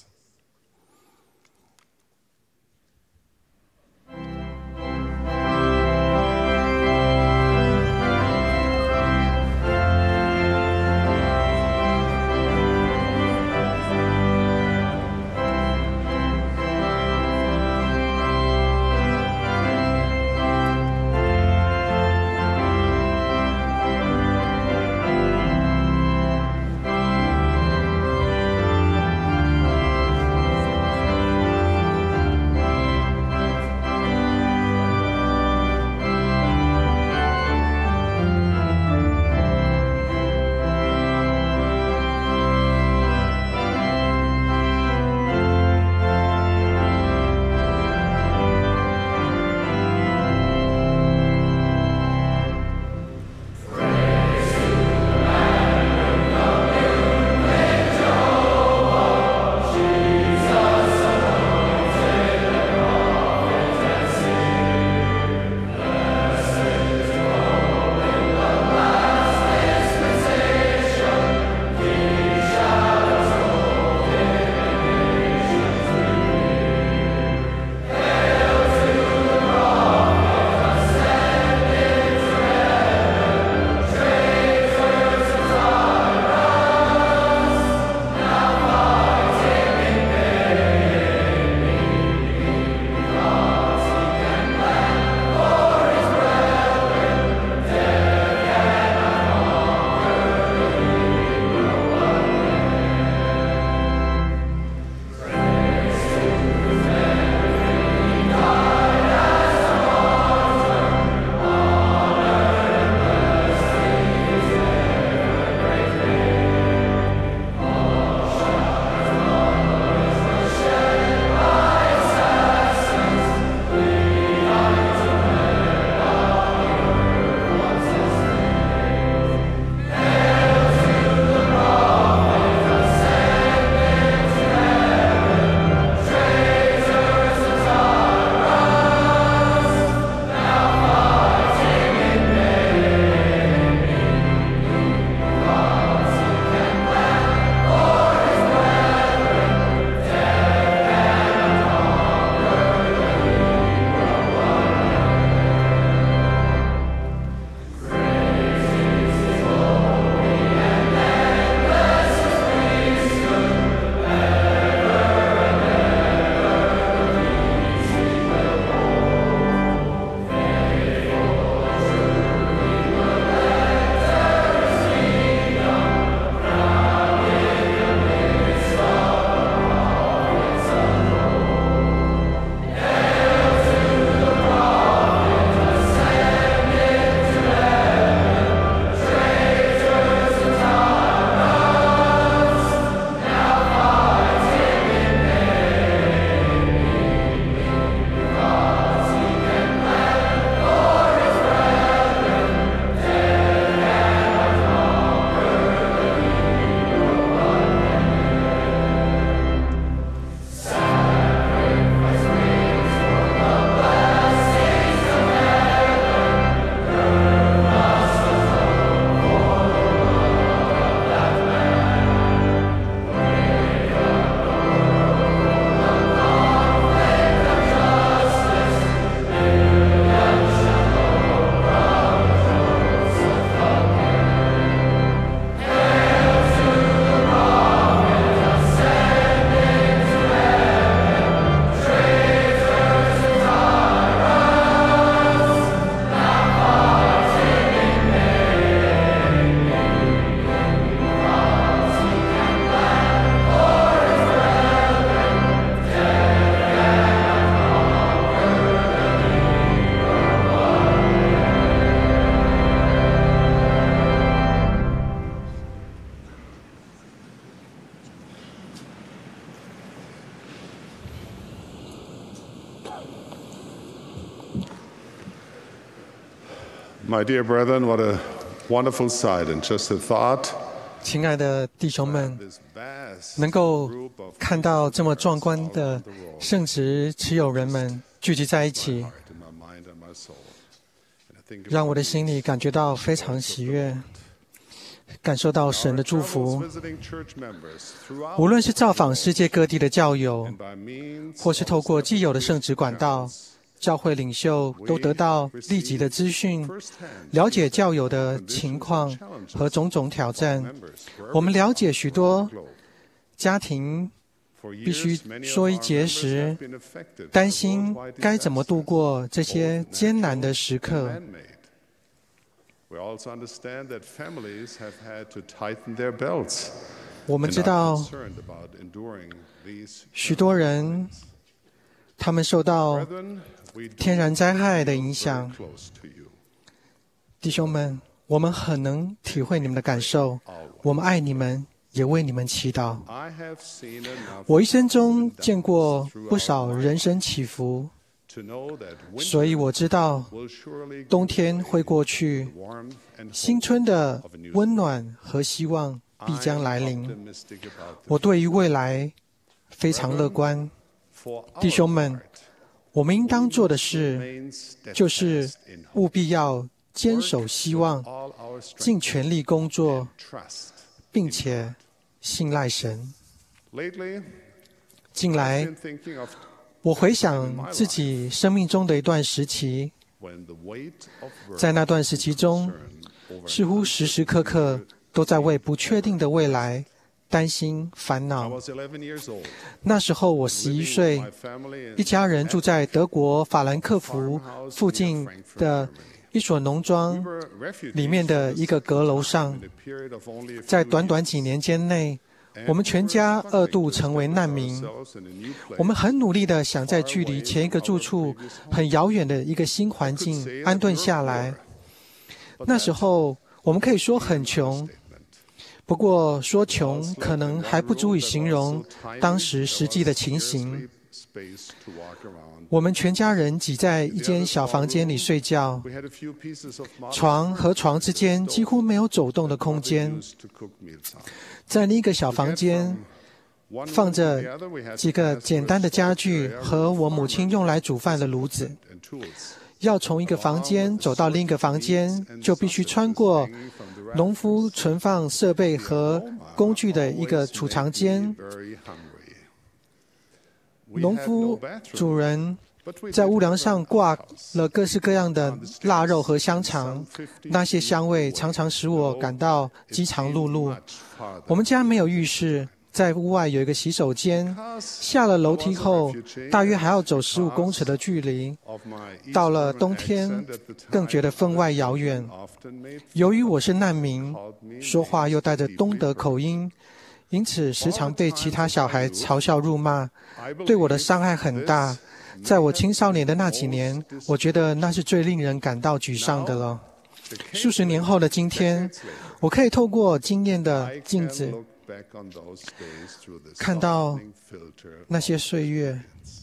My dear brethren, what a wonderful sight and just a thought. 亲爱的弟兄们，能够看到这么壮观的圣职持有人们聚集在一起，让我的心里感觉到非常喜悦，感受到神的祝福。无论是造访世界各地的教友，或是透过既有的圣职管道，教会领袖都得到立即的资讯，了解教友的情况和种种挑战。我们了解许多家庭必须缩衣节食，担心该怎么度过这些艰难的时刻。我们知道，许多人他们受到天然灾害的影响。弟兄们，我们很能体会你们的感受，我们爱你们，也为你们祈祷。我一生中见过不少人生起伏，所以我知道冬天会过去，新春的温暖和希望必将来临。我对于未来非常乐观。弟兄们，我们应当做的事，就是务必要坚守希望，尽全力工作，并且信赖神。近来，我回想自己生命中的一段时期，在那段时期中，似乎时时刻刻都在为不确定的未来担心烦恼。那时候我十一岁，一家人住在德国法兰克福附近的一所农庄里面的一个阁楼上。在短短几年间内，我们全家二度成为难民。我们很努力地想在距离前一个住处很遥远的一个新环境安顿下来。那时候我们可以说很穷，不过说穷可能还不足以形容当时实际的情形。我们全家人挤在一间小房间里睡觉，床和床之间几乎没有走动的空间。在另一个小房间放着几个简单的家具和我母亲用来煮饭的炉子。要从一个房间走到另一个房间，就必须穿过农夫存放设备和工具的一个储藏间。农夫主人在屋梁上挂了各式各样的腊肉和香肠，那些香味常常使我感到饥肠辘辘。我们家没有浴室，在屋外有一个洗手间，下了楼梯后大约还要走十五公尺的距离。到了冬天更觉得分外遥远。由于我是难民，说话又带着东德口音，因此时常被其他小孩嘲笑辱骂，对我的伤害很大。在我青少年的那几年，我觉得那是最令人感到沮丧的了。数十年后的今天，我可以透过经验的镜子看到那些岁月。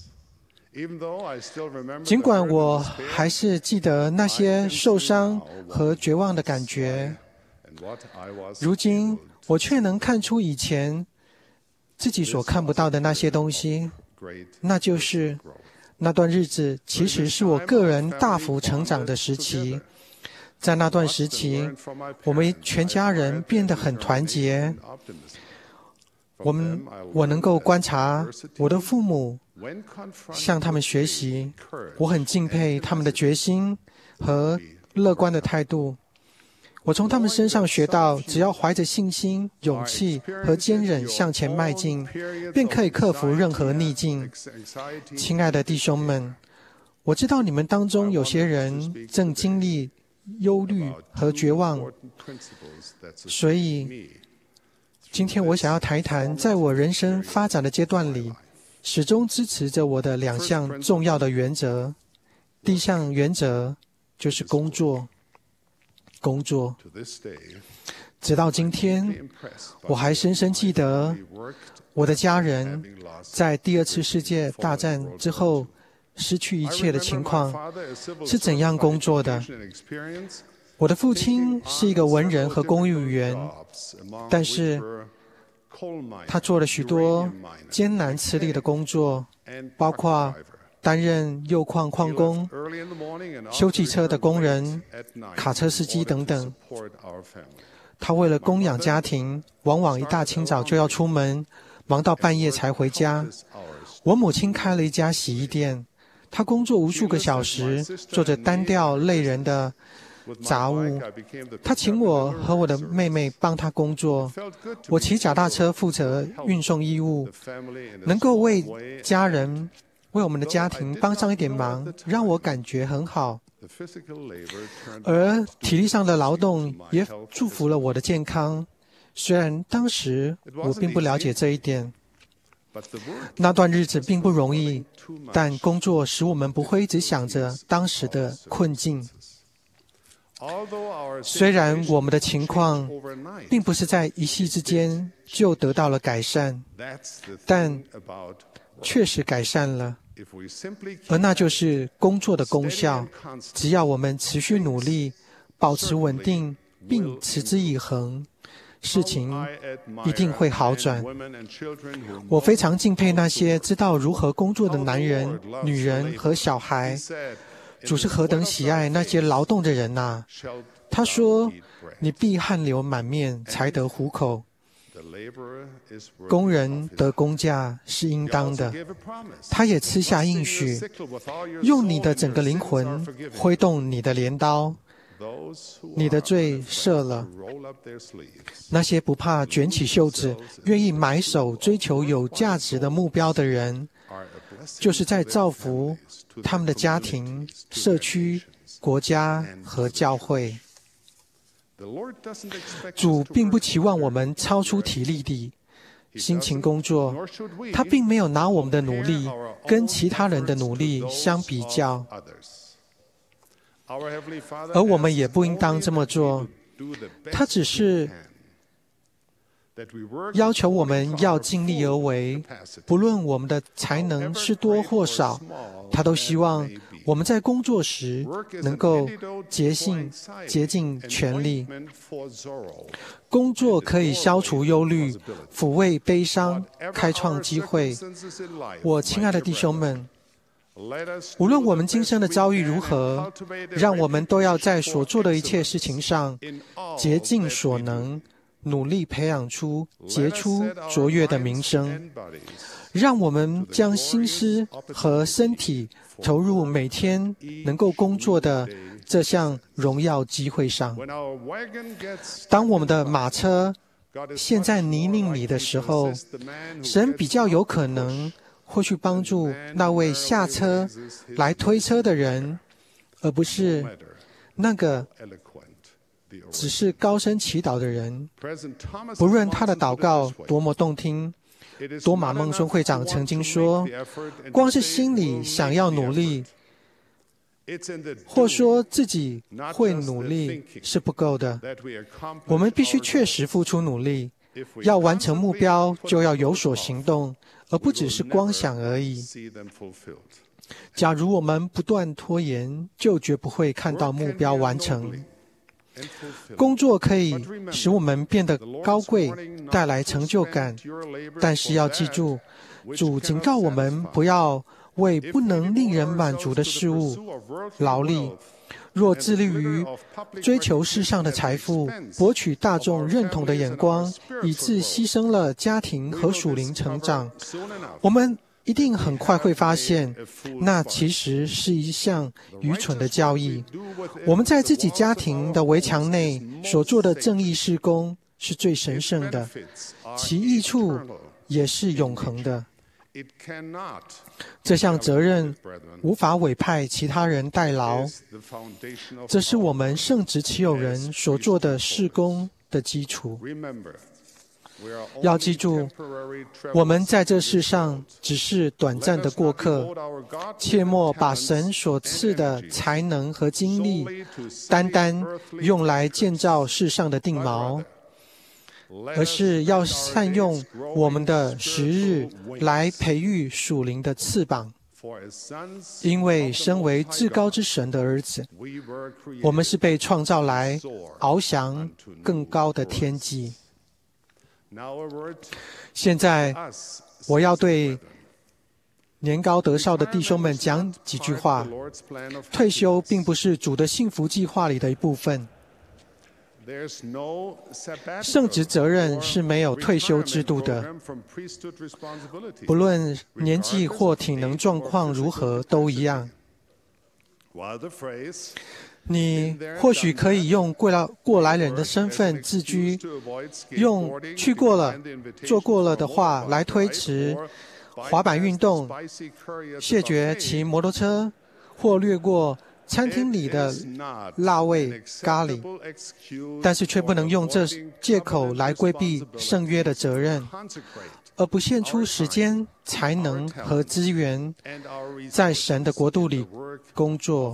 尽管我还是记得那些受伤和绝望的感觉，如今我却能看出以前自己所看不到的那些东西，那就是那段日子其实是我个人大幅成长的时期。在那段时期，我们全家人变得很团结。我们我能够观察我的父母，向他们学习，我很敬佩他们的决心和乐观的态度。我从他们身上学到，只要怀着信心、勇气和坚韧向前迈进，便可以克服任何逆境。亲爱的弟兄们，我知道你们当中有些人正经历忧虑和绝望，所以今天我想要谈一谈，在我人生发展的阶段里，始终支持着我的两项重要的原则。第一项原则就是工作。工作。直到今天，我还深深记得我的家人在第二次世界大战之后失去一切的情况，是怎样工作的。我的父亲是一个文人和公务员，但是他做了许多艰难吃力的工作，包括担任铀矿矿工、修汽车的工人、卡车司机等等。他为了供养家庭，往往一大清早就要出门，忙到半夜才回家。我母亲开了一家洗衣店，她工作无数个小时，做着单调累人的杂物。她请我和我的妹妹帮她工作，我骑脚踏车负责运送衣物，能够为家人、为我们的家庭帮上一点忙，让我感觉很好。而体力上的劳动也祝福了我的健康，虽然当时我并不了解这一点。那段日子并不容易，但工作使我们不会一直想着当时的困境。虽然我们的情况并不是在一夕之间就得到了改善，但确实改善了。而那就是工作的功效。只要我们持续努力，保持稳定，并持之以恒，事情一定会好转。我非常敬佩那些知道如何工作的男人、女人和小孩。主是何等喜爱那些劳动的人啊！他说：“你必汗流满面，才得糊口。”工人得工价是应当的。他也赐下应许，用你的整个灵魂挥动你的镰刀，你的罪赦了。那些不怕卷起袖子，愿意埋首追求有价值的目标的人，就是在造福他们的家庭、社区、国家和教会。主并不期望我们超出体力地辛勤工作，他并没有拿我们的努力跟其他人的努力相比较，而我们也不应当这么做。他只是要求我们要尽力而为，不论我们的才能是多或少，他都希望我们在工作时能够竭尽竭尽全力。工作可以消除忧虑，抚慰悲伤，开创机会。我亲爱的弟兄们，无论我们今生的遭遇如何，让我们都要在所做的一切事情上竭尽所能，努力培养出杰出卓越的名声。让我们将心思和身体投入每天能够工作的这项荣耀机会上。当我们的马车陷在泥泞里的时候，神比较有可能会去帮助那位下车来推车的人，而不是那个只是高声祈祷的人。不论他的祷告多么动听，多马孟孙会长曾经说，光是心里想要努力，或说自己会努力是不够的，我们必须确实付出努力。要完成目标，就要有所行动，而不只是光想而已。假如我们不断拖延，就绝不会看到目标完成。工作可以使我们变得高贵，带来成就感，但是要记住，主警告我们不要为不能令人满足的事物劳力。若致力于追求世上的财富，博取大众认同的眼光，以致牺牲了家庭和属灵成长，我们一定很快会发现，那其实是一项愚蠢的交易。我们在自己家庭的围墙内所做的正义事工是最神圣的，其益处也是永恒的。这项责任无法委派其他人代劳，这是我们圣职持有人所做的事工的基础。要记住，我们在这世上只是短暂的过客，切莫把神所赐的才能和精力单单用来建造世上的定锚，而是要善用我们的时日来培育属灵的翅膀， 因为身为至高之神的儿子，我们是被创造来翱翔更高的天际。现在，我要对年高德少的弟兄们讲几句话。退休并不是主的幸福计划里的一部分。圣职责任是没有退休制度的，不论年纪或体能状况如何都一样。你或许可以用过来过来人的身份自居，用去过了、做过了的话来推迟滑板运动，谢绝骑摩托车，或略过餐厅里的辣味咖喱，但是却不能用这借口来规避圣约的责任，而不献出时间、才能和资源，在神的国度里工作。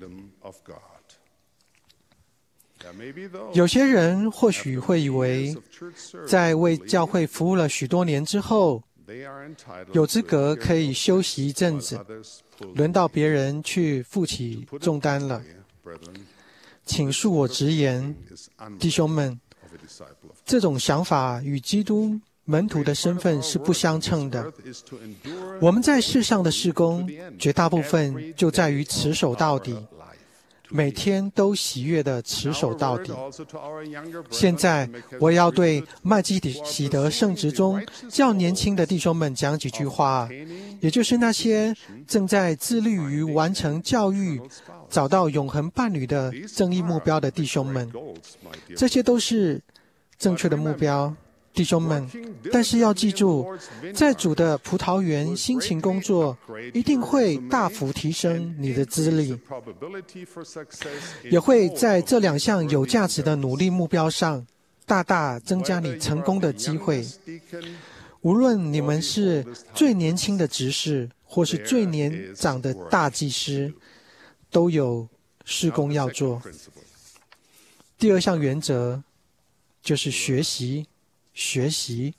有些人或许会以为，在为教会服务了许多年之后，有资格可以休息一阵子，轮到别人去负起重担了。请恕我直言，弟兄们，这种想法与基督门徒的身份是不相称的。我们在世上的事工，绝大部分就在于持守到底，每天都喜悦地持守到底。现在，我要对麦基喜德圣职中较年轻的弟兄们讲几句话，也就是那些正在致力于完成教育、找到永恒伴侣的正义目标的弟兄们。这些都是正确的目标，弟兄们，但是要记住，在主的葡萄园辛勤工作，一定会大幅提升你的资历，也会在这两项有价值的努力目标上，大大增加你成功的机会。无论你们是最年轻的执事，或是最年长的大祭司，都有事工要做。第二项原则就是学习。学习。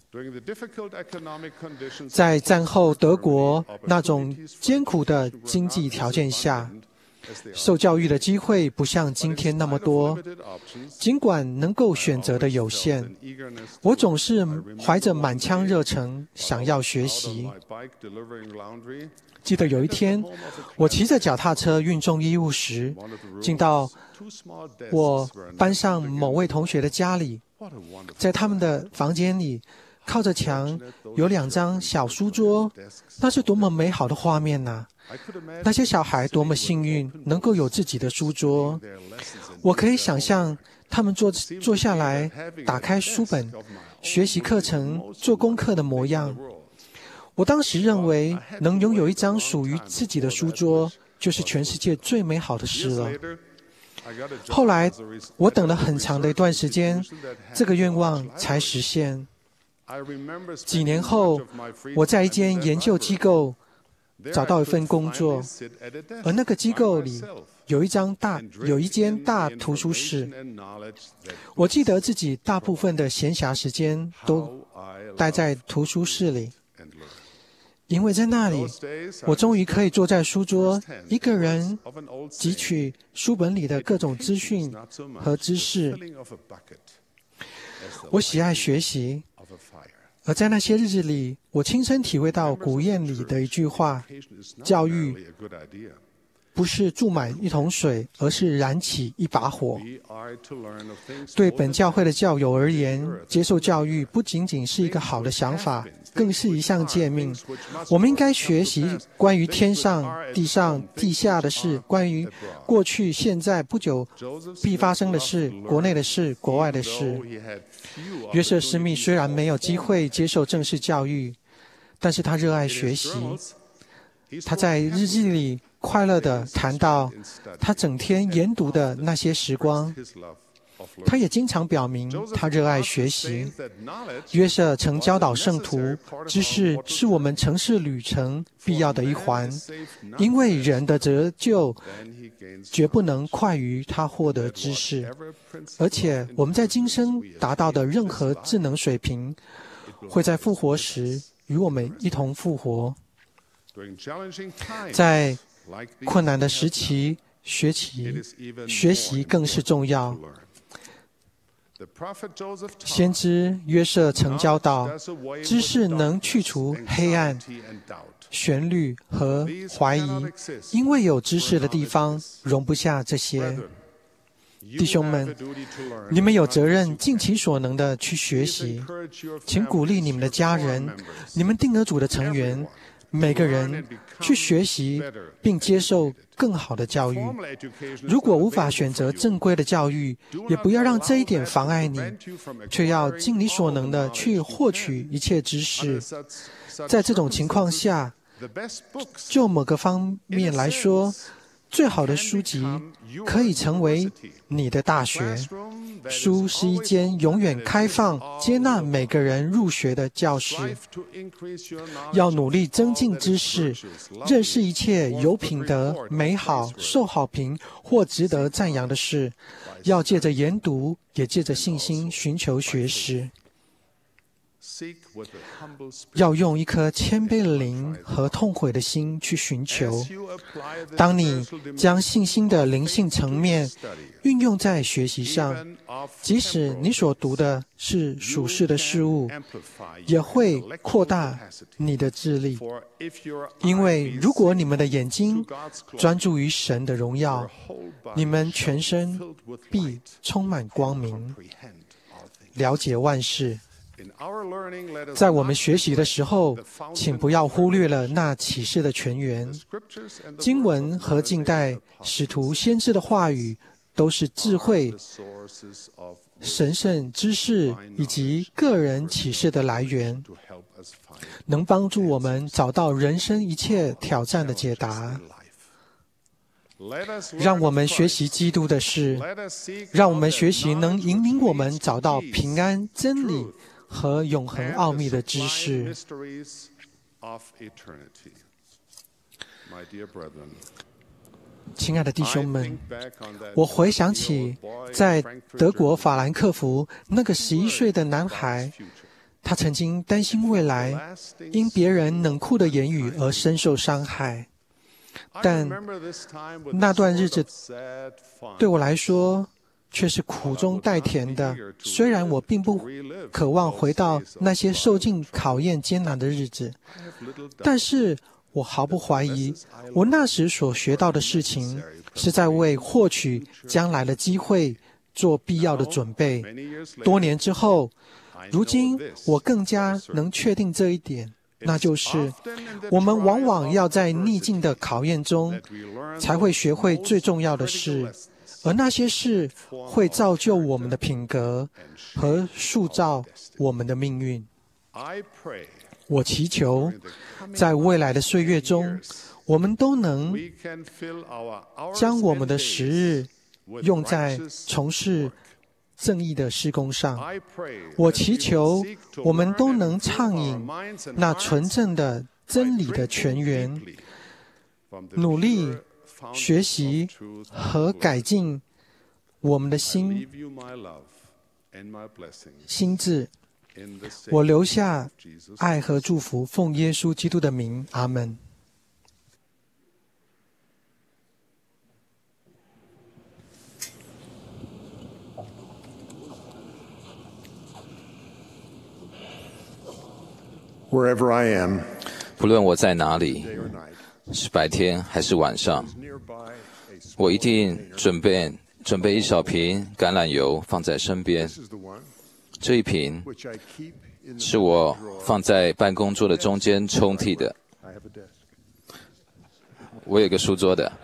在战后德国那种艰苦的经济条件下，受教育的机会不像今天那么多。尽管能够选择的有限，我总是怀着满腔热忱想要学习。记得有一天，我骑着脚踏车运送衣物时，进到我班上某位同学的家里。在他们的房间里，靠着墙有两张小书桌，那是多么美好的画面啊！那些小孩多么幸运，能够有自己的书桌。我可以想象他们坐坐下来，打开书本，学习课程、做功课的模样。我当时认为，能拥有一张属于自己的书桌，就是全世界最美好的事了。后来，我等了很长的一段时间，这个愿望才实现。几年后，我在一间研究机构找到一份工作，而那个机构里有一张大有一间大图书室。我记得自己大部分的闲暇时间都待在图书室里。因为在那里，我终于可以坐在书桌，一个人汲取书本里的各种资讯和知识。我喜爱学习，而在那些日子里，我亲身体会到古谚里的一句话：教育不是注满一桶水，而是燃起一把火。对本教会的教友而言，接受教育不仅仅是一个好的想法，更是一项诫命。我们应该学习关于天上、地上、地下的事，关于过去、现在、不久必发生的事，国内的事、国外的事。约瑟·施密虽然没有机会接受正式教育，但是他热爱学习。他在日记里快乐地谈到他整天研读的那些时光。他也经常表明他热爱学习。约瑟曾教导圣徒，知识是我们城市旅程必要的一环，因为人的得救绝不能快于他获得知识，而且我们在今生达到的任何智能水平，会在复活时与我们一同复活。 在困难的时期学习，学习更是重要。先知约瑟曾教导，知识能去除黑暗、旋律和怀疑，因为有知识的地方容不下这些。弟兄们，你们有责任尽其所能的去学习，请鼓励你们的家人、你们定额组的成员，每个人去学习并接受更好的教育。如果无法选择正规的教育，也不要让这一点妨碍你，却要尽你所能的去获取一切知识。在这种情况下，就某个方面来说，最好的书籍可以成为你的大学。书是一间永远开放、接纳每个人入学的教室。要努力增进知识，认识一切有品德、美好、受好评或值得赞扬的事。要借着研读，也借着信心寻求学识。要用一颗谦卑的灵和痛悔的心去寻求。当你将信心的灵性层面运用在学习上，即使你所读的是属世的事物，也会扩大你的智力。因为如果你们的眼睛专注于神的荣耀，你们全身必充满光明，了解万事。在我们学习的时候，请不要忽略了那启示的泉源。经文和近代使徒先知的话语都是智慧、神圣知识以及个人启示的来源，能帮助我们找到人生一切挑战的解答。让我们学习基督的事，让我们学习能引领我们找到平安、真理和永恒奥秘的知识。亲爱的弟兄们，我回想起在德国法兰克福那个十一岁的男孩，他曾经担心未来，因别人冷酷的言语而深受伤害。但那段日子对我来说却是苦中带甜的。虽然我并不渴望回到那些受尽考验艰难的日子，但是我毫不怀疑，我那时所学到的事情是在为获取将来的机会做必要的准备。多年之后，如今我更加能确定这一点，那就是我们往往要在逆境的考验中才会学会最重要的事，而那些事会造就我们的品格和塑造我们的命运。我祈求在未来的岁月中，我们都能将我们的时日用在从事正义的事工上。我祈求我们都能畅饮那纯正的真理的泉源，努力学习和改进我们的心心智。我留下爱和祝福，奉耶稣基督的名，阿们。 Wherever I am, 不论我在哪里，是白天还是晚上，我一定准备准备一小瓶橄榄油放在身边。这一瓶是我放在办公桌的中间抽屉的。我有个书桌的。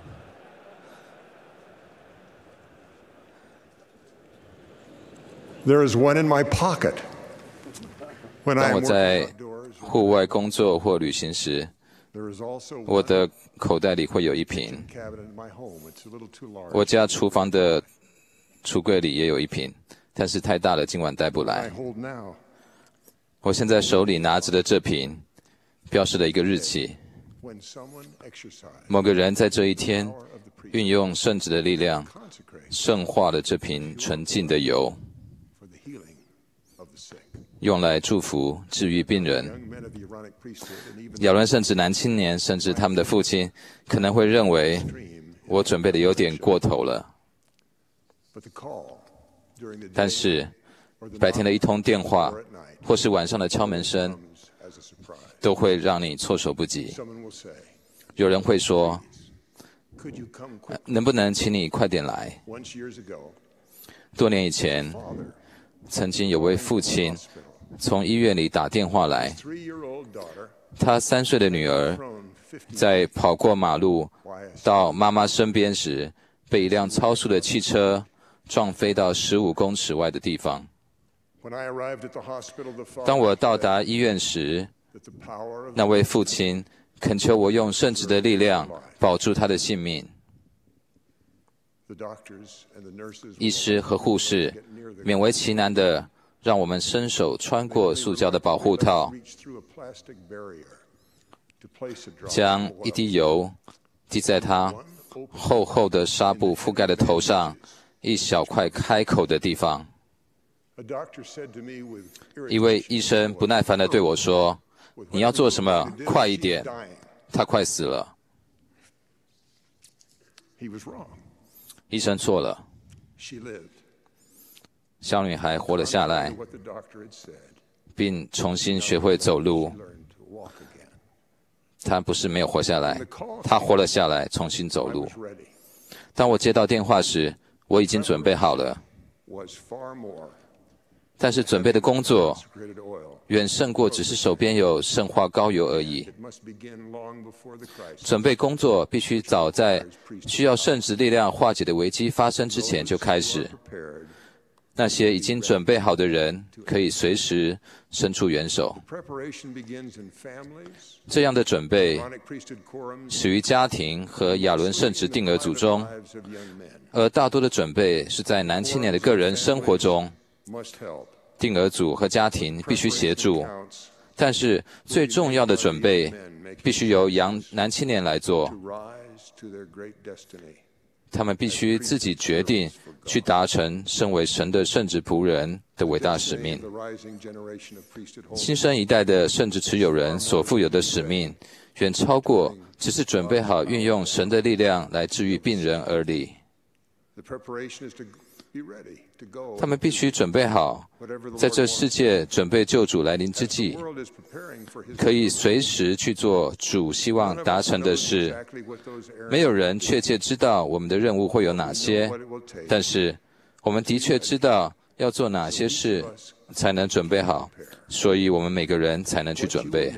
There is one in my pocket. 当我在户外工作或旅行时，我的口袋里会有一瓶。我家厨房的橱柜里也有一瓶，但是太大了，今晚带不来。我现在手里拿着的这瓶，标示了一个日期。某个人在这一天运用圣旨的力量，圣化了这瓶纯净的油。 用来祝福、治愈病人。亚伦圣职男青年，甚至他们的父亲，可能会认为我准备的有点过头了。但是，白天的一通电话，或是晚上的敲门声，都会让你措手不及。有人会说，能不能请你快点来？多年以前，曾经有位父亲从医院里打电话来，他三岁的女儿在跑过马路到妈妈身边时，被一辆超速的汽车撞飞到十五公尺外的地方。当我到达医院时，那位父亲恳求我用圣职的力量保住他的性命。医师和护士勉为其难地让我们伸手穿过塑胶的保护套，将一滴油滴在他厚厚的纱布覆盖的头上一小块开口的地方。一位医生不耐烦地对我说，你要做什么？快一点，他快死了。医生错了，小女孩活了下来，并重新学会走路。她不是没有活下来，她活了下来，重新走路。当我接到电话时，我已经准备好了，但是准备的工作远胜过只是手边有圣化膏油而已。准备工作必须早在需要圣职力量化解的危机发生之前就开始。那些已经准备好的人可以随时伸出援手。这样的准备始于家庭和亚伦圣职定额组中，而大多的准备是在男青年的个人生活中。定额组和家庭必须协助，但是最重要的准备必须由洋男青年来做。他们必须自己决定去达成身为神的圣职仆人的伟大使命。新生一代的圣职持有人所负有的使命，远超过只是准备好运用神的力量来治愈病人而已。他们必须准备好，在这世界准备救主来临之际，可以随时去做主希望达成的事。没有人确切知道我们的任务会有哪些，但是我们的确知道要做哪些事才能准备好，所以我们每个人才能去准备。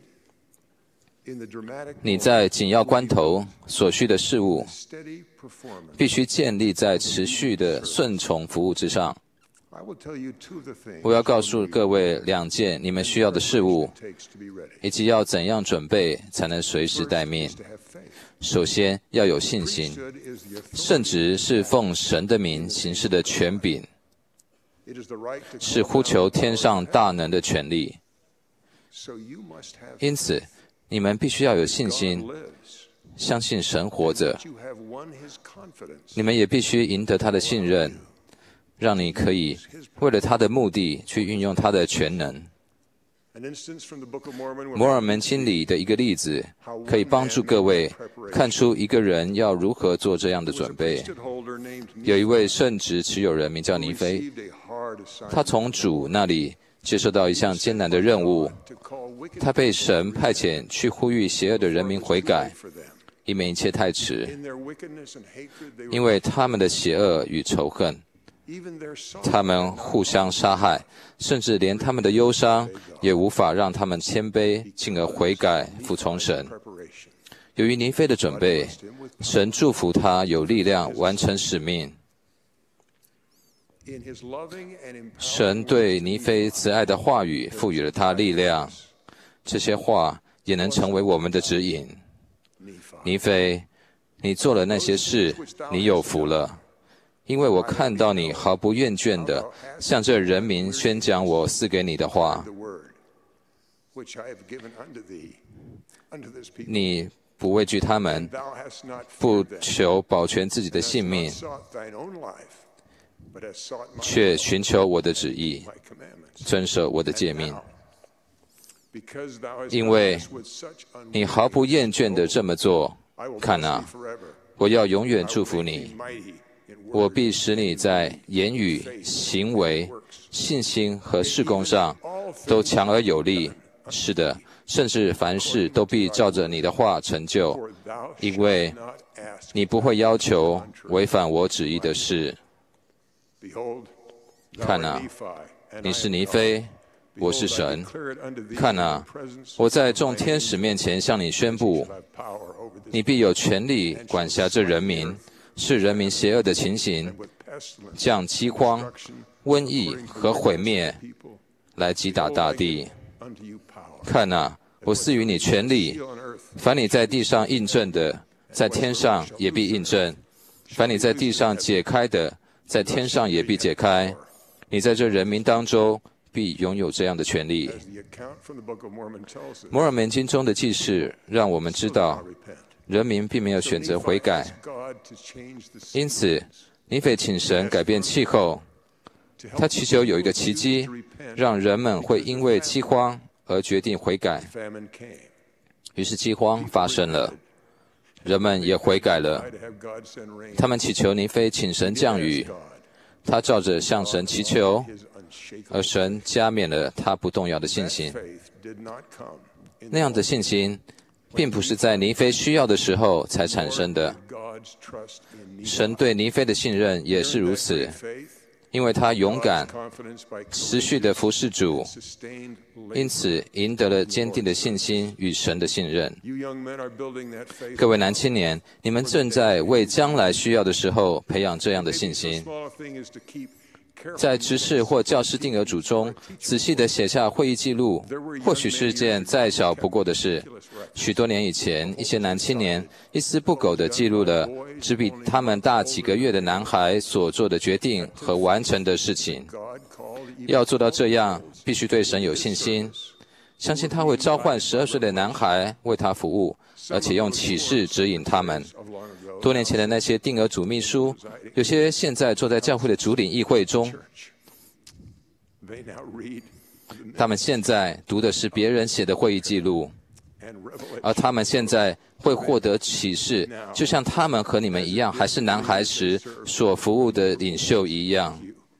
你在紧要关头所需的事物，必须建立在持续的顺从服务之上。我要告诉各位两件你们需要的事物，以及要怎样准备才能随时待命。首先要有信心，圣职是奉神的名行事的权柄，是呼求天上大能的权利。因此你们必须要有信心，相信神活着。你们也必须赢得他的信任，让你可以为了他的目的去运用他的全能。摩尔门经里的一个例子，可以帮助各位看出一个人要如何做这样的准备。有一位圣职持有人名叫尼菲，他从主那里接受到一项艰难的任务，他被神派遣去呼吁邪恶的人民悔改，以免一切太迟，因为他们的邪恶与仇恨，他们互相杀害，甚至连他们的忧伤也无法让他们谦卑，进而悔改服从神。由于尼菲的准备，神祝福他有力量完成使命。神对尼菲慈爱的话语赋予了他力量，这些话也能成为我们的指引。尼菲，你做了那些事，你有福了，因为我看到你毫不厌倦地向这人民宣讲我赐给你的话。你不畏惧他们，不求保全自己的性命， 却寻求我的旨意，遵守我的诫命。因为你毫不厌倦地这么做，看啊，我要永远祝福你，我必使你在言语、行为、信心和事工上都强而有力。是的，甚至凡事都必照着你的话成就，因为你不会要求违反我旨意的事。看啊，你是尼非，我是神。看啊，我在众天使面前向你宣布，你必有权力管辖这人民，是人民邪恶的情形，降饥荒、瘟疫和毁灭来击打大地。看啊，我赐予你权力，凡你在地上印证的，在天上也必印证；凡你在地上解开的，在天上也必解开。你在这人民当中必拥有这样的权利。摩尔门经中的记事让我们知道，人民并没有选择悔改，因此尼腓请神改变气候，他祈求有一个奇迹，让人们会因为饥荒而决定悔改。于是饥荒发生了，人们也悔改了。他们祈求尼腓请神降雨，他照着向神祈求，而神加冕了他不动摇的信心。那样的信心并不是在尼腓需要的时候才产生的，神对尼腓的信任也是如此，因为他勇敢持续地服侍主，因此赢得了坚定的信心与神的信任。各位男青年，你们正在为将来需要的时候培养这样的信心。在执事或教师定额组中仔细地写下会议记录，或许是件再小不过的事。许多年以前，一些男青年一丝不苟地记录了只比他们大几个月的男孩所做的决定和完成的事情。要做到这样，必须对神有信心，相信他会召唤十二岁的男孩为他服务，而且用启示指引他们。多年前的那些定额组秘书，有些现在坐在教会的主领议会中，他们现在读的是别人写的会议记录，而他们现在会获得启示，就像他们和你们一样还是男孩时所服务的领袖一样。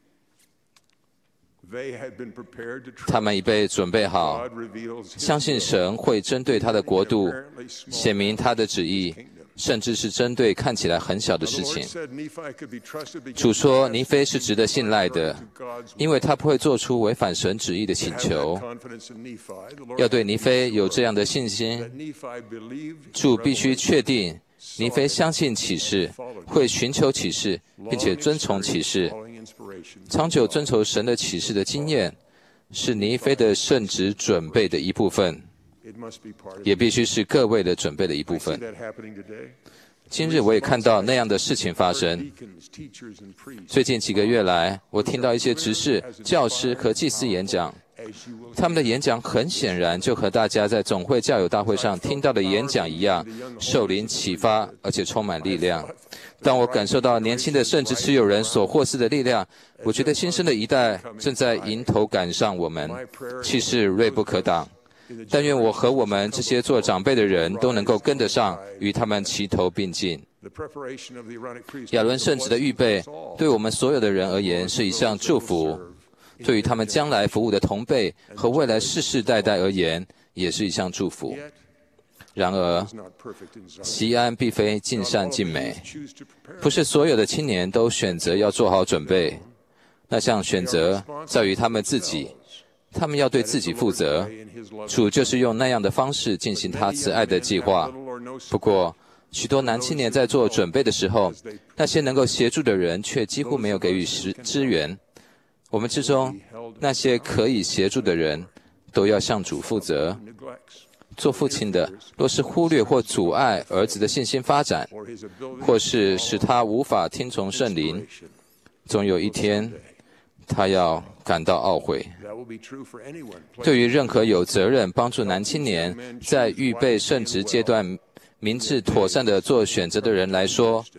他们已被准备好，相信神会针对他的国度显明他的旨意，甚至是针对看起来很小的事情。主说尼腓是值得信赖的，因为他不会做出违反神旨意的请求。要对尼腓有这样的信心，主必须确定尼腓相信启示，会寻求启示，并且遵从启示。长久遵从神的启示的经验，是尼腓的圣职准备的一部分，也必须是各位的准备的一部分。今日我也看到那样的事情发生。最近几个月来，我听到一些执事、教师和祭司演讲，他们的演讲很显然就和大家在总会教友大会上听到的演讲一样，受灵启发，而且充满力量。当我感受到年轻的圣职持有人所获赐的力量，我觉得新生的一代正在迎头赶上我们，气势锐不可挡。但愿我和我们这些做长辈的人都能够跟得上，与他们齐头并进。亚伦圣职的预备，对我们所有的人而言是一项祝福，对于他们将来服务的同辈和未来世世代代而言，也是一项祝福。然而，其安必非尽善尽美，不是所有的青年都选择要做好准备。那项选择在于他们自己，他们要对自己负责。主就是用那样的方式进行他慈爱的计划。不过，许多男青年在做准备的时候，那些能够协助的人却几乎没有给予支援。我们之中那些可以协助的人，都要向主负责。做父亲的，若是忽略或阻碍儿子的信心发展，或是使他无法听从圣灵，总有一天他要感到懊悔。对于任何有责任帮助男青年在预备圣职阶段明智妥善地做选择的人来说，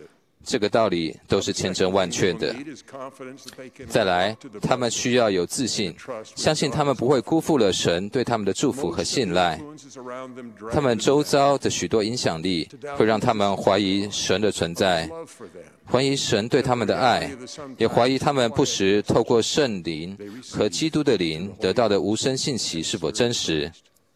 这个道理都是千真万确的。再来，他们需要有自信，相信他们不会辜负了神对他们的祝福和信赖。他们周遭的许多影响力会让他们怀疑神的存在，怀疑神对他们的爱，也怀疑他们不时透过圣灵和基督的灵得到的无声信息是否真实。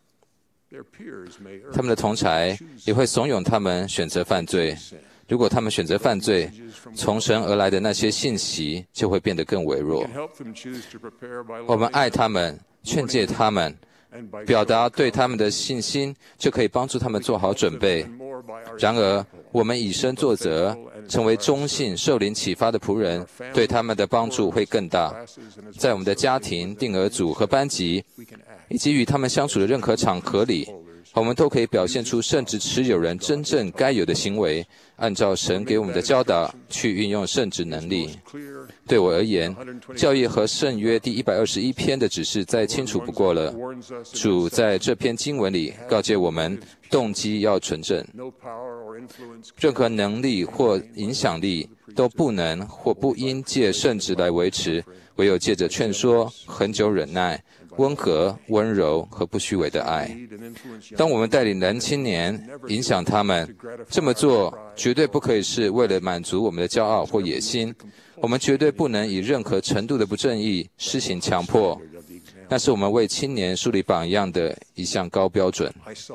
他们的同侪也会怂恿他们选择犯罪。如果他们选择犯罪，从神而来的那些信息就会变得更微弱。我们爱他们，劝诫他们，表达对他们的信心，就可以帮助他们做好准备。然而，我们以身作则，成为忠信、受灵启发的仆人，对他们的帮助会更大。在我们的家庭、定额组和班级，以及与他们相处的任何场合里，我们都可以表现出圣职持有人真正该有的行为，按照神给我们的教导去运用圣职能力。对我而言，教义和圣约第一百二十一篇的指示再清楚不过了。主在这篇经文里告诫我们，动机要纯正，任何能力或影响力都不能或不应借圣职来维持，唯有借着劝说、恒久忍耐、温和、温柔和不虚伪的爱。当我们带领男青年影响他们，这么做绝对不可以是为了满足我们的骄傲或野心。我们绝对不能以任何程度的不正义施行强迫，那是我们为青年树立榜样的一项高标准。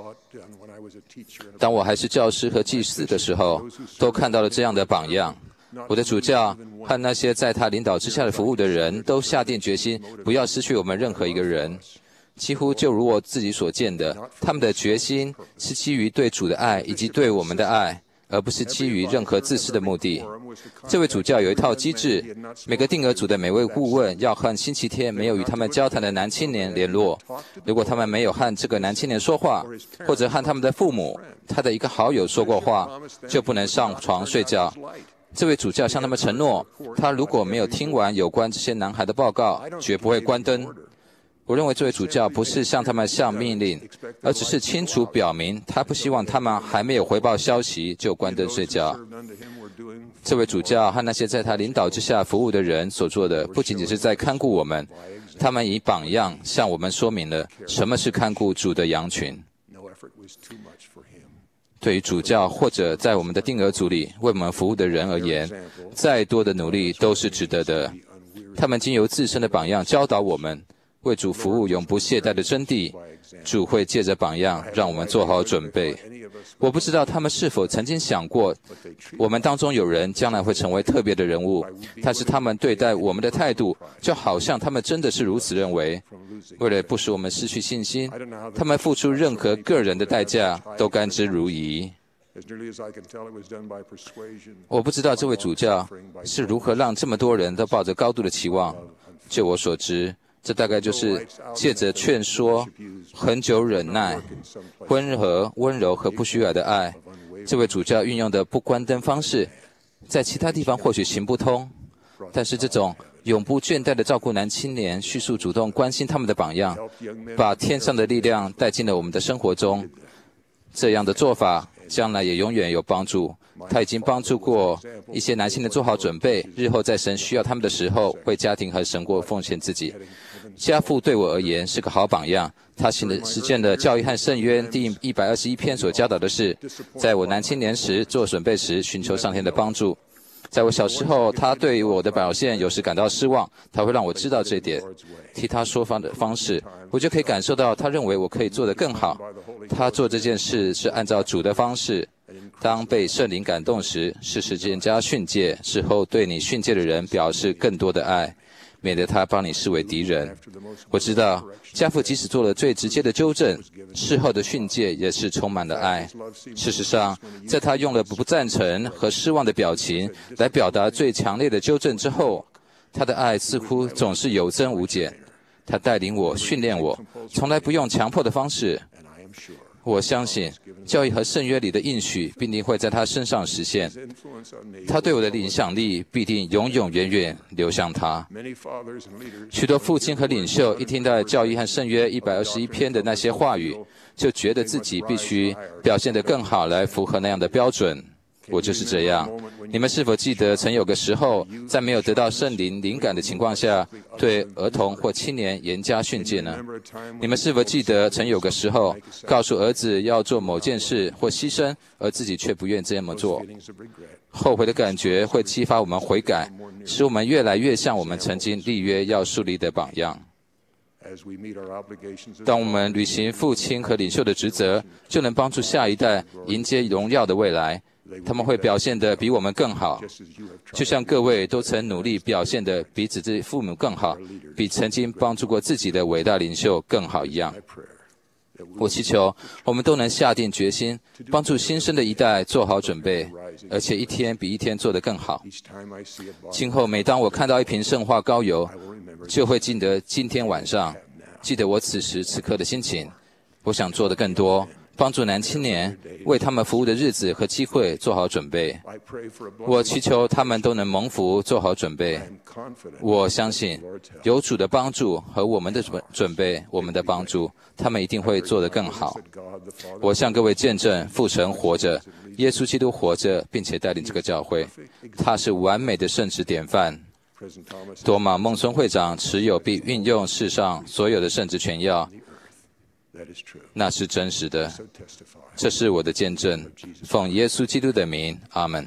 当我还是教师和祭司的时候，都看到了这样的榜样。我的主教和那些在他领导之下的服务的人都下定决心，不要失去我们任何一个人。几乎就如我自己所见的，他们的决心是基于对主的爱以及对我们的爱，而不是基于任何自私的目的。这位主教有一套机制，每个定额组的每位顾问要和星期天没有与他们交谈的男青年联络。如果他们没有和这个男青年说话，或者和他们的父母、他的一个好友说过话，就不能上床睡觉。这位主教向他们承诺，他如果没有听完有关这些男孩的报告，绝不会关灯。我认为这位主教不是向他们下命令，而只是清楚表明他不希望他们还没有回报消息就关灯睡觉。这位主教和那些在他领导之下服务的人所做的，不仅仅是在看顾我们，他们以榜样向我们说明了什么是看顾主的羊群。对于主教或者在我们的定额组里为我们服务的人而言，再多的努力都是值得的。他们经由自身的榜样教导我们，为主服务永不懈怠的真谛。主会借着榜样让我们做好准备。我不知道他们是否曾经想过，我们当中有人将来会成为特别的人物，但是他们对待我们的态度，就好像他们真的是如此认为。为了不使我们失去信心，他们付出任何个人的代价都甘之如饴。我不知道这位主教是如何让这么多人都抱着高度的期望。就我所知，这大概就是借着劝说、恒久忍耐、温和、温柔和不虚伪的爱。这位主教运用的不关灯方式，在其他地方或许行不通，但是这种永不倦怠的照顾男青年、叙述主动关心他们的榜样，把天上的力量带进了我们的生活中。这样的做法将来也永远有帮助。他已经帮助过一些男性人做好准备，日后在神需要他们的时候，为家庭和神国奉献自己。家父对我而言是个好榜样，他行了实践了教义和圣约第一百二十一篇所教导的事，在我男青年时做准备时寻求上天的帮助。在我小时候，他对我的表现有时感到失望，他会让我知道这一点。替他说方的方式，我就可以感受到他认为我可以做得更好。他做这件事是按照主的方式。当被圣灵感动时，是时间加训诫，事后对你训诫的人表示更多的爱，免得他帮你视为敌人。我知道家父即使做了最直接的纠正，事后的训诫也是充满了爱。事实上，在他用了不赞成和失望的表情来表达最强烈的纠正之后，他的爱似乎总是有增无减。他带领我、训练我，从来不用强迫的方式。我相信教义和圣约里的应许必定会在他身上实现，他对我的影响力必定永永远远流向他。许多父亲和领袖一听到教义和圣约一百二十一篇的那些话语，就觉得自己必须表现得更好来符合那样的标准。 我就是这样。你们是否记得曾有个时候，在没有得到圣灵灵感的情况下，对儿童或青年严加训诫呢？你们是否记得曾有个时候，告诉儿子要做某件事或牺牲，而自己却不愿这么做？后悔的感觉会激发我们悔改，使我们越来越像我们曾经立约要树立的榜样。当我们履行父亲和领袖的职责，就能帮助下一代迎接荣耀的未来。他们会表现得比我们更好，就像各位都曾努力表现得比自己父母更好，比曾经帮助过自己的伟大领袖更好一样。我祈求我们都能下定决心，帮助新生的一代做好准备，而且一天比一天做得更好。今后每当我看到一瓶圣化膏油，就会记得今天晚上，记得我此时此刻的心情。我想做的更多，帮助男青年为他们服务的日子和机会做好准备。我祈求他们都能蒙福做好准备。我相信有主的帮助和我们的准备，我们的帮助，他们一定会做得更好。我向各位见证，父神活着，耶稣基督活着，并且带领这个教会，他是完美的圣职典范。多马孟孙会长持有并运用世上所有的圣职权要，那是真实的。这是我的见证，奉耶稣基督的名，阿们。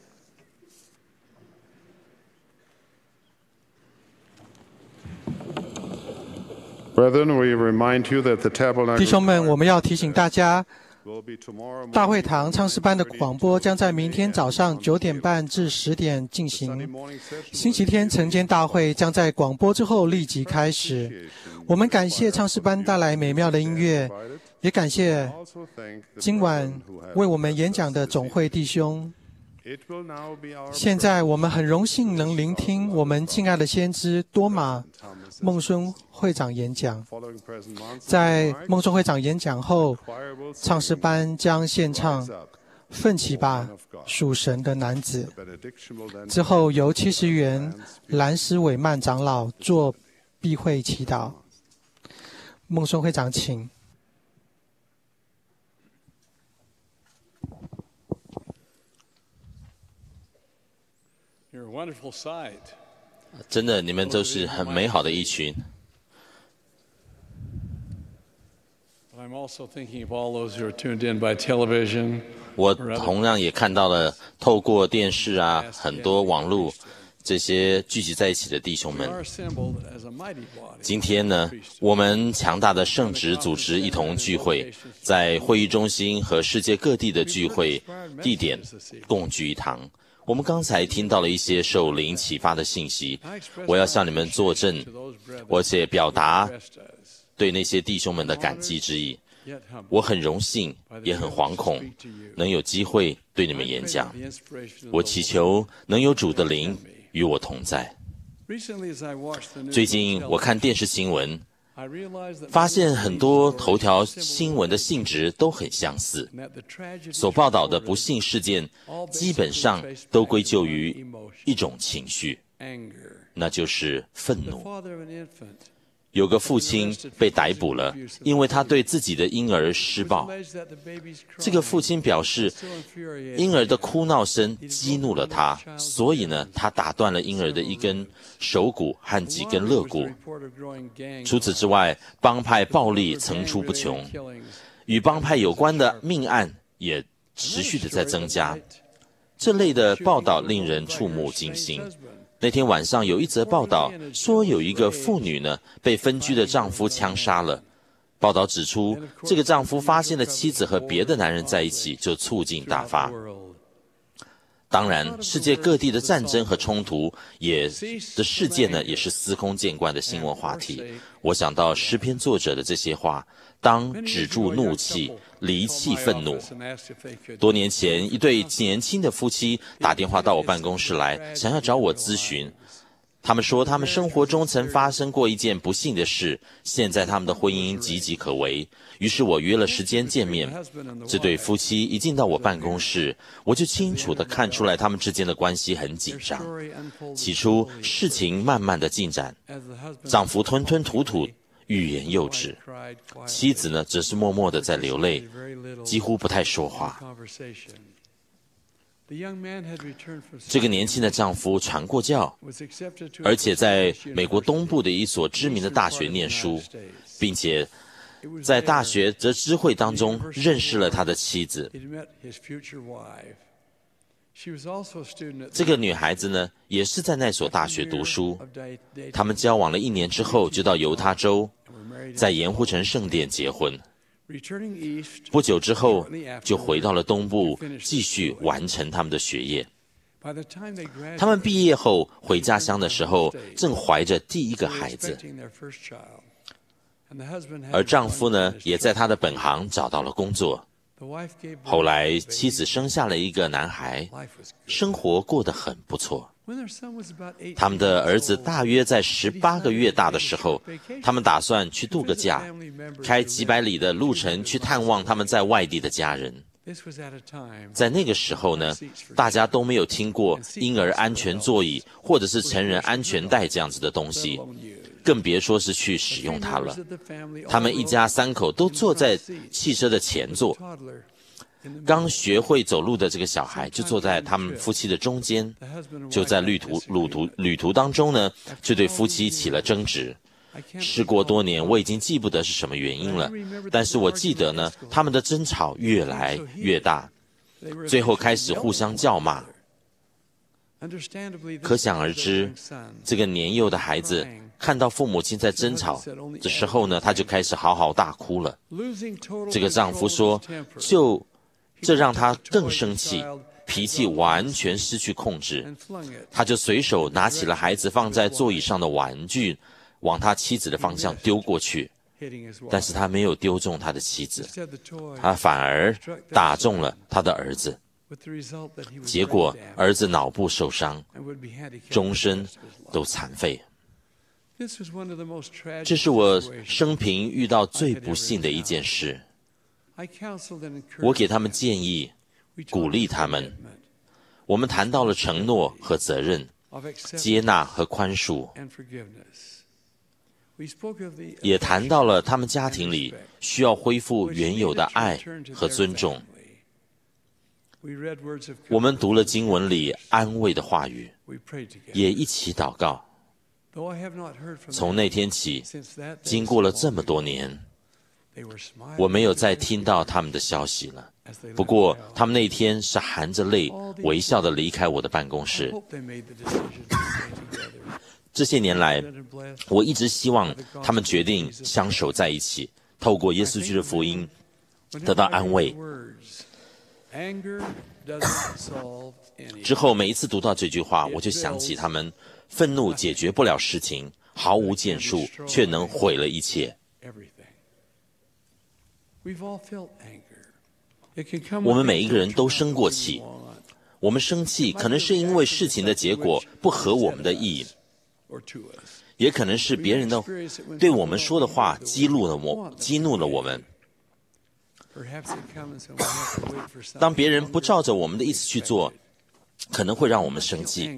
弟兄们，我们要提醒大家，大会堂唱诗班的广播将在明天早上九点半至十点进行。星期天晨间大会将在广播之后立即开始。我们感谢唱诗班带来美妙的音乐，也感谢今晚为我们演讲的总会弟兄。现在我们很荣幸能聆听我们敬爱的先知多马孟孙会长演讲。在孟孙会长演讲后，唱诗班将献唱《奋起吧，属神的男子》，之后由七十员兰斯韦曼长老做闭会祈祷。孟孙会长，请。 真的，你们都是很美好的一群。我同样也看到了透过电视啊，很多网络这些聚集在一起的弟兄们。今天呢，我们强大的圣职组织一同聚会，在会议中心和世界各地的聚会地点共聚一堂。我们刚才听到了一些受灵启发的信息，我要向你们作证，而且表达对那些弟兄们的感激之意。我很荣幸，也很惶恐，能有机会对你们演讲。我祈求能有主的灵与我同在。最近我看电视新闻，发现很多头条新闻的性质都很相似，所报道的不幸事件基本上都归咎于一种情绪，那就是愤怒。有个父亲被逮捕了，因为他对自己的婴儿施暴。这个父亲表示，婴儿的哭闹声激怒了他，所以呢，他打断了婴儿的一根手骨和几根肋骨。除此之外，帮派暴力层出不穷，与帮派有关的命案也持续的在增加。这类的报道令人触目惊心。那天晚上有一则报道说，有一个妇女呢被分居的丈夫枪杀了。报道指出，这个丈夫发现了妻子和别的男人在一起，就醋劲大发。当然，世界各地的战争和冲突也的事件呢，也是司空见惯的新闻话题。我想到诗篇作者的这些话：当止住怒气，离弃愤怒。多年前，一对年轻的夫妻打电话到我办公室来，想要找我咨询。他们说，他们生活中曾发生过一件不幸的事，现在他们的婚姻岌岌可危。于是我约了时间见面。这对夫妻一进到我办公室，我就清楚地看出来他们之间的关系很紧张。起初，事情慢慢的进展，丈夫吞吞吐吐，欲言又止，妻子呢，只是默默地在流泪，几乎不太说话。 这个年轻的丈夫传过教，而且在美国东部的一所知名的大学念书，并且在大学的知会当中认识了他的妻子。这个女孩子呢，也是在那所大学读书。他们交往了一年之后，就到犹他州，在盐湖城圣殿结婚。不久之后，就回到了东部，继续完成他们的学业。他们毕业后回家乡的时候，正怀着第一个孩子，而丈夫呢，也在他的本行找到了工作。后来妻子生下了一个男孩，生活过得很不错。他们的儿子大约在十八个月大的时候，他们打算去度个假，开几百里的路程去探望他们在外地的家人。在那个时候呢，大家都没有听过婴儿安全座椅或者是成人安全带这样子的东西，更别说是去使用它了。他们一家三口都坐在汽车的前座，刚学会走路的这个小孩就坐在他们夫妻的中间。就在旅途旅途旅途当中呢，这对夫妻起了争执。事过多年，我已经记不得是什么原因了，但是我记得呢，他们的争吵越来越大，最后开始互相叫骂。可想而知，这个年幼的孩子看到父母亲在争吵的时候呢，他就开始嚎啕大哭了。这个丈夫说，就这让他更生气，脾气完全失去控制，他就随手拿起了孩子放在座椅上的玩具，往他妻子的方向丢过去，但是他没有丢中他的妻子，他反而打中了他的儿子。结果儿子脑部受伤，终身都残废。这是我生平遇到最不幸的一件事。我给他们建议，鼓励他们。我们谈到了承诺和责任，接纳和宽恕，也谈到了他们家庭里需要恢复原有的爱和尊重。我们读了经文里安慰的话语，也一起祷告。从那天起，经过了这么多年，我没有再听到他们的消息了。不过他们那天是含着泪微笑地离开我的办公室。这些年来，我一直希望他们决定相守在一起，透过耶稣基督的福音得到安慰。之后每一次读到这句话，我就想起他们愤怒解决不了事情，毫无建树，却能毁了一切。我们每一个人都生过气，我们生气可能是因为事情的结果不合我们的意，也可能是别人的对我们说的话激怒了我，激怒了我们。当别人不照着我们的意思去做，可能会让我们生气。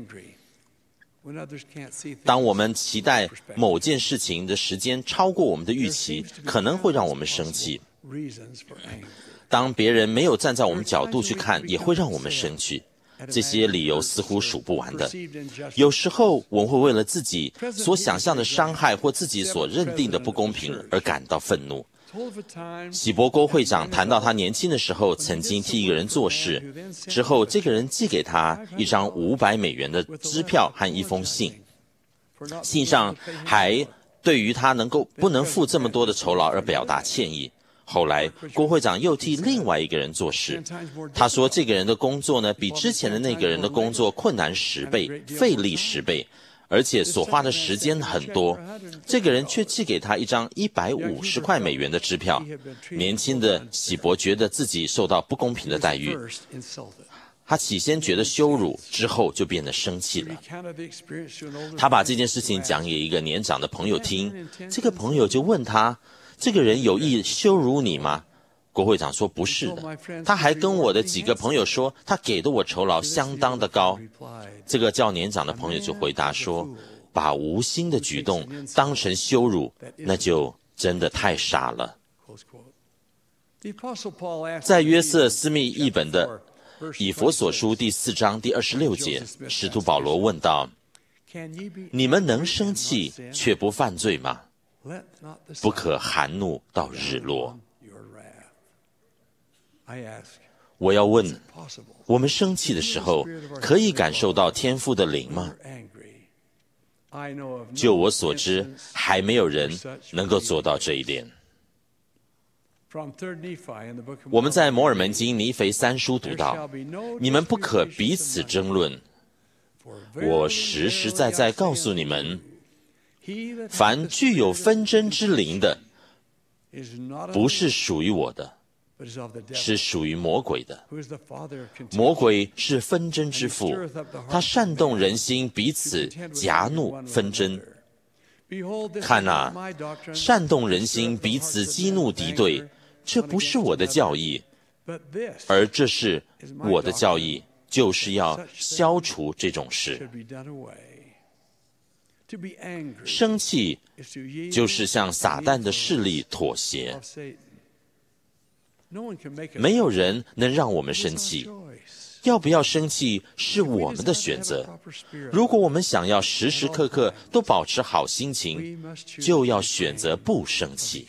当我们期待某件事情的时间超过我们的预期，可能会让我们生气。当别人没有站在我们角度去看，也会让我们生气。这些理由似乎数不完的。有时候我们会为了自己所想象的伤害或自己所认定的不公平而感到愤怒。喜伯郭会长谈到他年轻的时候曾经替一个人做事，之后这个人寄给他一张五百美元的支票和一封信，信上还对于他能够不能付这么多的酬劳而表达歉意。后来郭会长又替另外一个人做事，他说这个人的工作呢比之前的那个人的工作困难十倍，费力十倍，而且所花的时间很多。这个人却寄给他一张一百五十块美元的支票。年轻的喜伯觉得自己受到不公平的待遇，他起先觉得羞辱，之后就变得生气了。他把这件事情讲给一个年长的朋友听，这个朋友就问他，这个人有意羞辱你吗？郭会长说不是的，他还跟我的几个朋友说，他给的我酬劳相当的高。这个较年长的朋友就回答说，把无心的举动当成羞辱，那就真的太傻了。在约瑟斯密译本的以弗所书第四章第二十六节，使徒保罗问道：你们能生气却不犯罪吗？不可含怒到日落。我要问，我们生气的时候，可以感受到天父的灵吗？就我所知，还没有人能够做到这一点。我们在摩尔门经尼腓三书读到：你们不可彼此争论。我实实在在告诉你们，凡具有纷争之灵的，不是属于我的，是属于魔鬼的。魔鬼是纷争之父，他煽动人心，彼此夹怒纷争。看啊，煽动人心，彼此激怒敌对，这不是我的教义，而这是我的教义，就是要消除这种事。生气就是向撒旦的势力妥协。没有人能让我们生气，要不要生气是我们的选择。如果我们想要时时刻刻都保持好心情，就要选择不生气。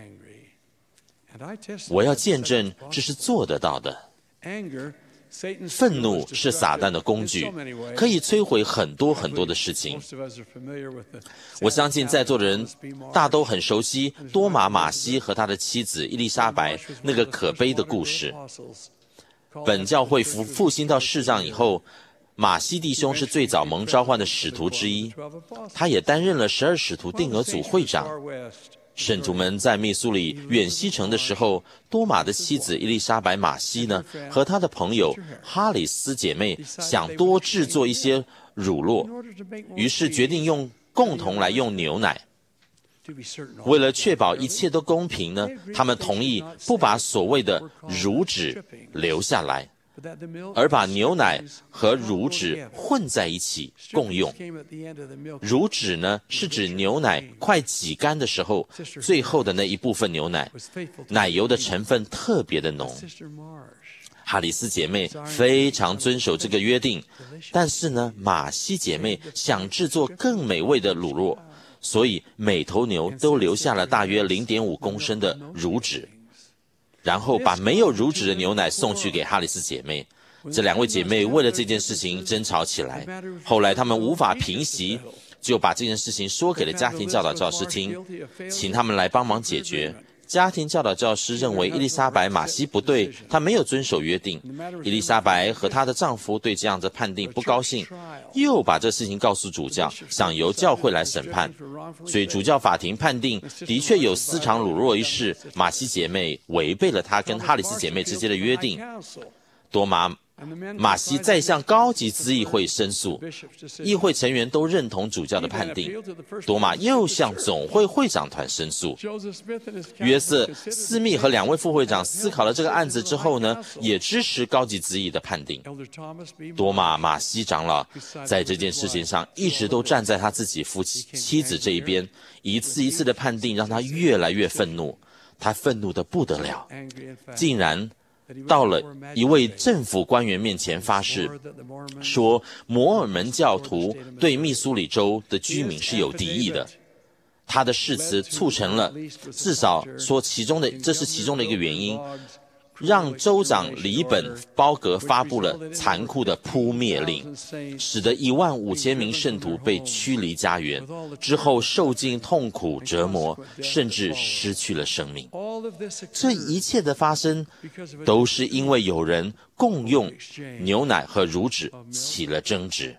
我要见证这是做得到的。愤怒是撒旦的工具，可以摧毁很多很多的事情。我相信在座的人大都很熟悉多马马西和他的妻子伊丽莎白那个可悲的故事。本教会复复兴到世上以后，马西弟兄是最早蒙召唤的使徒之一，他也担任了十二使徒定额组会长。圣徒们在密苏里远西城的时候，多马的妻子伊丽莎白马西呢，和她的朋友哈里斯姐妹想多制作一些乳酪，于是决定用共同来用牛奶。为了确保一切都公平呢，他们同意不把所谓的乳脂留下来，而把牛奶和乳脂混在一起共用。乳脂呢，是指牛奶快挤干的时候，最后的那一部分牛奶，奶油的成分特别的浓。哈里斯姐妹非常遵守这个约定，但是呢，马西姐妹想制作更美味的乳酪，所以每头牛都留下了大约 零点五公升的乳脂，然后把没有乳脂的牛奶送去给哈里斯姐妹。这两位姐妹为了这件事情争吵起来，后来她们无法平息，就把这件事情说给了家庭教导教师听，请他们来帮忙解决。家庭教导教师认为伊丽莎白马西不对，她没有遵守约定。伊丽莎白和她的丈夫对这样的判定不高兴，又把这事情告诉主教，想由教会来审判。所以主教法庭判定的确有私藏乳酪一事，马西姐妹违背了她跟哈里斯姐妹之间的约定。多马马西再向高级咨议会申诉，议会成员都认同主教的判定。多马又向总会会长团申诉。约瑟·斯密和两位副会长思考了这个案子之后呢，也支持高级咨议的判定。多马马西长老在这件事情上一直都站在他自己夫妻妻子这一边，一次一次的判定让他越来越愤怒，他愤怒得不得了，竟然到了一位政府官员面前发誓，说摩尔门教徒对密苏里州的居民是有敌意的。他的誓词促成了，至少说其中的这是其中的一个原因，让州长里本包格发布了残酷的扑灭令，使得一万五千名圣徒被驱离家园，之后受尽痛苦折磨，甚至失去了生命。这一切的发生，都是因为有人共用牛奶和乳脂起了争执。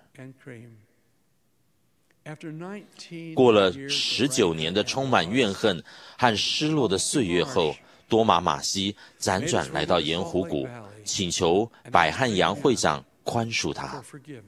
过了十九年的充满怨恨和失落的岁月后，多马马西辗转来到盐湖谷，请求百汉扬会长宽恕他。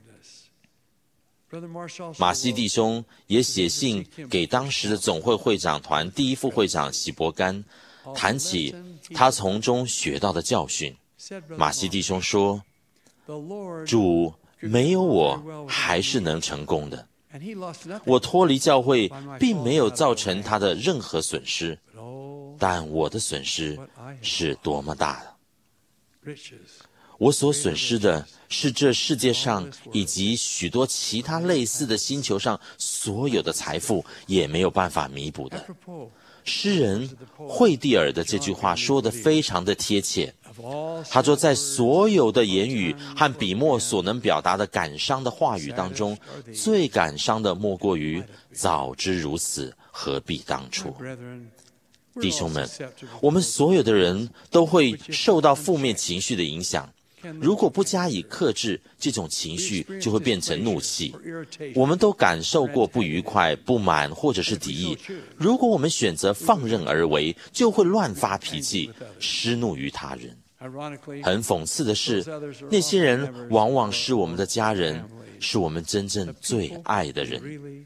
马西弟兄也写信给当时的总会会长团第一副会长喜伯干，谈起他从中学到的教训。马西弟兄说，主没有我还是能成功的，我脱离教会并没有造成他的任何损失，但我的损失是多么大的！ 我所损失的是这世界上以及许多其他类似的星球上所有的财富也没有办法弥补的。诗人惠蒂尔的这句话说得非常的贴切。他说，在所有的言语和笔墨所能表达的感伤的话语当中，最感伤的莫过于早知如此，何必当初。弟兄们，我们所有的人都会受到负面情绪的影响，如果不加以克制，这种情绪就会变成怒气。我们都感受过不愉快、不满或者是敌意，如果我们选择放任而为，就会乱发脾气，施怒于他人。很讽刺的是，那些人往往是我们的家人，是我们真正最爱的人。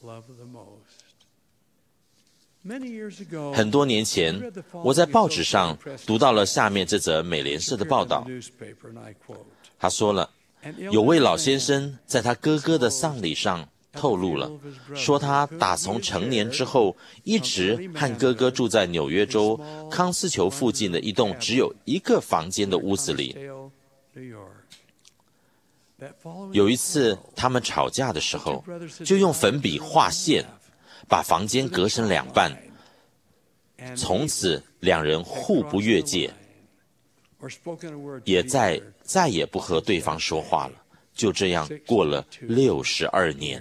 很多年前，我在报纸上读到了下面这则美联社的报道。他说了，有位老先生在他哥哥的丧礼上透露了，说他打从成年之后，一直和哥哥住在纽约州康斯球附近的一栋只有一个房间的屋子里。有一次他们吵架的时候，就用粉笔画线，把房间隔成两半，从此两人互不越界，也再再也不和对方说话了。就这样过了六十二年。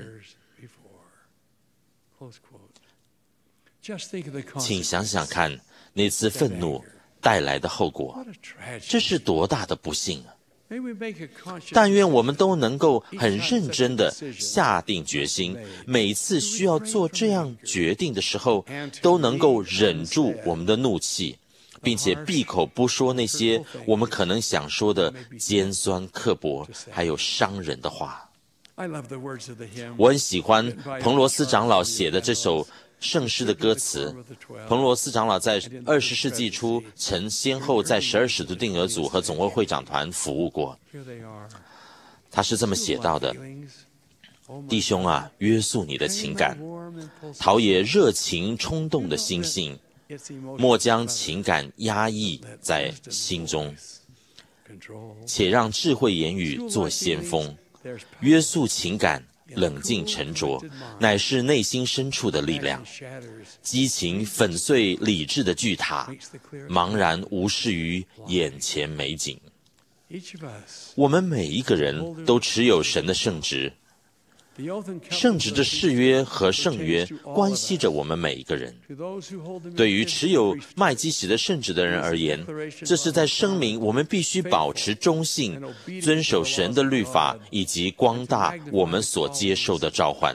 请想想看，那次愤怒带来的后果，这是多大的不幸啊！但愿我们都能够很认真地下定决心，每次需要做这样决定的时候，都能够忍住我们的怒气，并且闭口不说那些我们可能想说的尖酸刻薄还有伤人的话。我很喜欢彭罗斯长老写的这首圣诗的歌词。彭罗斯长老在二十世纪初曾先后在十二使徒定额组和总会会长团服务过。他是这么写到的：弟兄啊，约束你的情感，陶冶热情冲动的心性，莫将情感压抑在心中，且让智慧言语做先锋。约束情感，冷静沉着，乃是内心深处的力量。激情粉碎理智的巨塔，茫然无视于眼前美景。我们每一个人都持有神的圣职，圣职的誓约和圣约关系着我们每一个人。对于持有麦基洗的圣职的人而言，这是在声明我们必须保持忠信，遵守神的律法，以及光大我们所接受的召唤。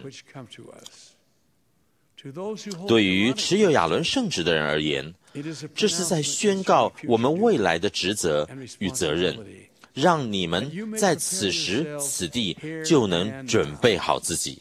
对于持有亚伦圣职的人而言，这是在宣告我们未来的职责与责任，让你们在此时此地就能准备好自己。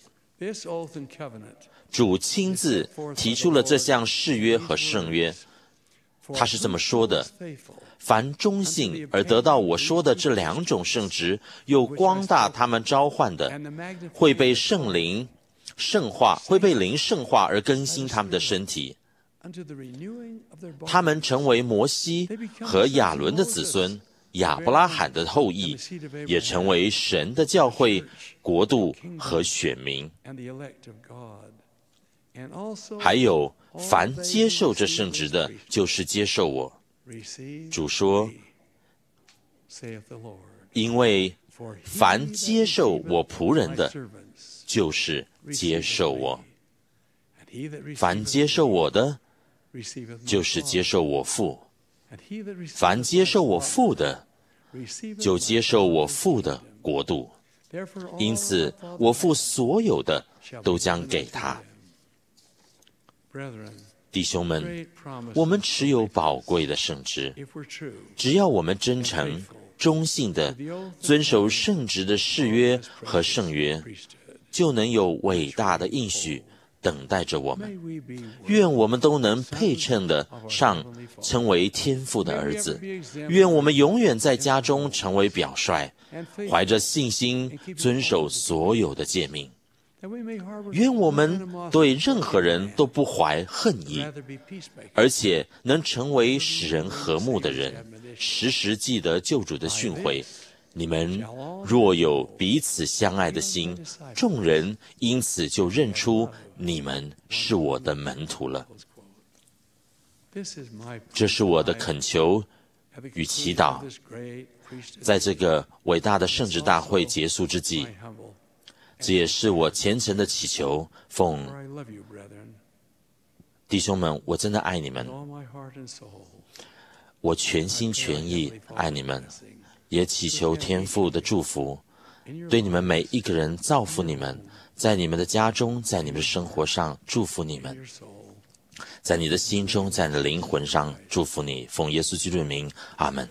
主亲自提出了这项誓约和圣约，他是这么说的：凡忠信而得到我说的这两种圣职，又光大他们召唤的，会被圣灵圣化，会被灵圣化而更新他们的身体。他们成为摩西和亚伦的子孙，亚伯拉罕的后裔，也成为神的教会、国度和选民。还有，凡接受这圣职的，就是接受我。主说，因为凡接受我仆人的，就是接受我；凡接受我的，就是接受我父；凡接受我父的，就接受我父的国度。因此，我父所有的都将给他。弟兄们，我们持有宝贵的圣职，只要我们真诚、忠信地遵守圣职的誓约和圣约，就能有伟大的应许等待着我们。愿我们都能配称的上称为天父的儿子，愿我们永远在家中成为表率，怀着信心遵守所有的诫命。 愿我们对任何人都不怀恨意，而且能成为使人和睦的人，时时记得救主的训诲。你们若有彼此相爱的心，众人因此就认出你们是我的门徒了。这是我的恳求与祈祷，在这个伟大的圣职大会结束之际，这也是我虔诚的祈求。奉弟兄们，我真的爱你们，我全心全意爱你们，也祈求天父的祝福，对你们每一个人造福你们，在你们的家中，在你们的生活上祝福你们，在你的心中，在你的灵魂上祝福你。奉耶稣基督的名，阿们。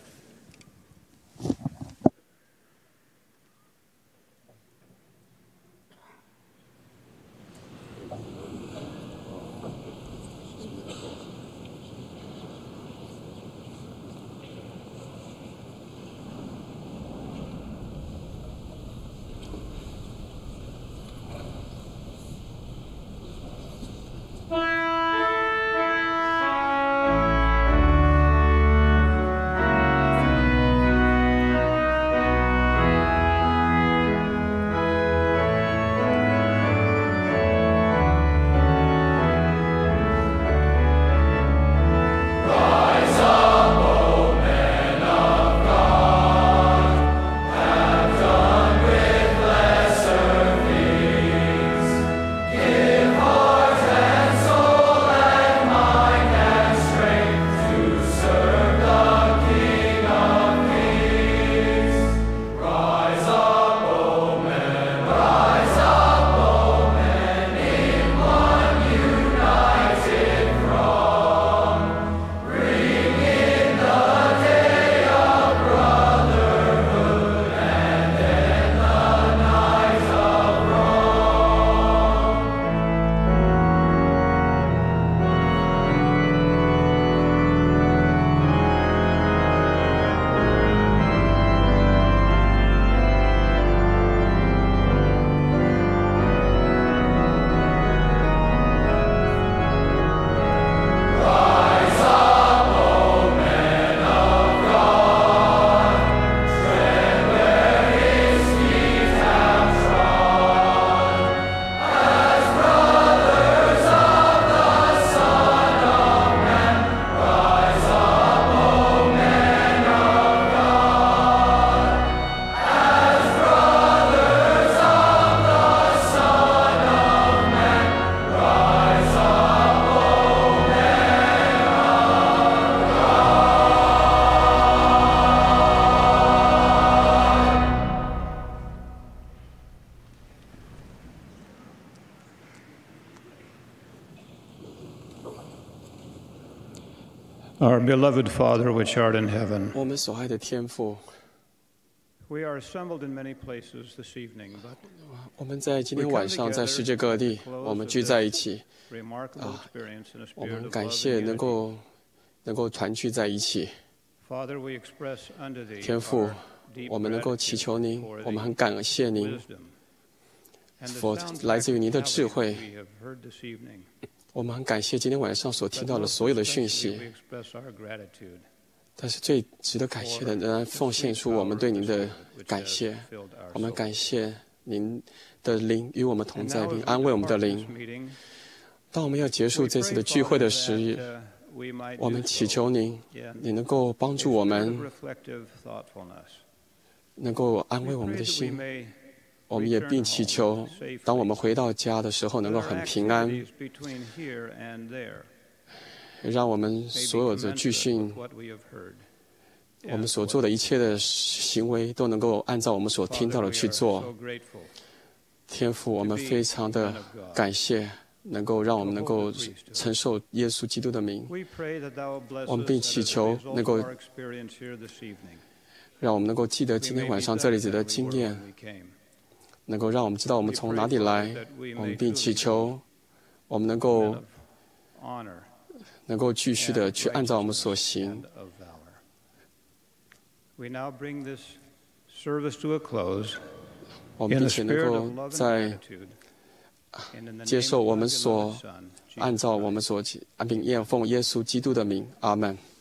Our beloved Father, which art in heaven, 我们所爱的天父， we are assembled in many places this evening, but 我们在今天晚上在世界各地，我们聚在一起， remarkable experience in a 我 spirit 们 of 感 love 谢 and 能 unity. 够能够团聚在一起。 Father, we express unto thee 天父 our，deep 我们能够祈求您 gratitude，for 我们 the 很感谢您 wisdom and the for sound 来自于您的智 practicality 慧。 we have heard this evening. 我们很感谢今天晚上所听到的所有的讯息 But most especially we express our gratitude 但是最值得感谢的，仍然奉献出我们对您的感谢。我们感谢您的灵与我们同在，并安慰我们的灵。当我们要结束这次的聚会的时日，我们祈求您，你能够帮助我们，能够安慰我们的心。我们也并祈求，当我们回到家的时候，能够很平安。让我们所有的聚训，我们所做的一切的行为，都能够按照我们所听到的去做。天父，我们非常的感谢，能够让我们能够承受耶稣基督的名。我们并祈求能够让我们能够记得今天晚上这里子的经验，能够让我们知道我们从哪里来。我们并祈求我们能够能够继续的去按照我们所行。我们并且能够在接受我们所按照我们所并愿奉耶稣基督的名，阿门。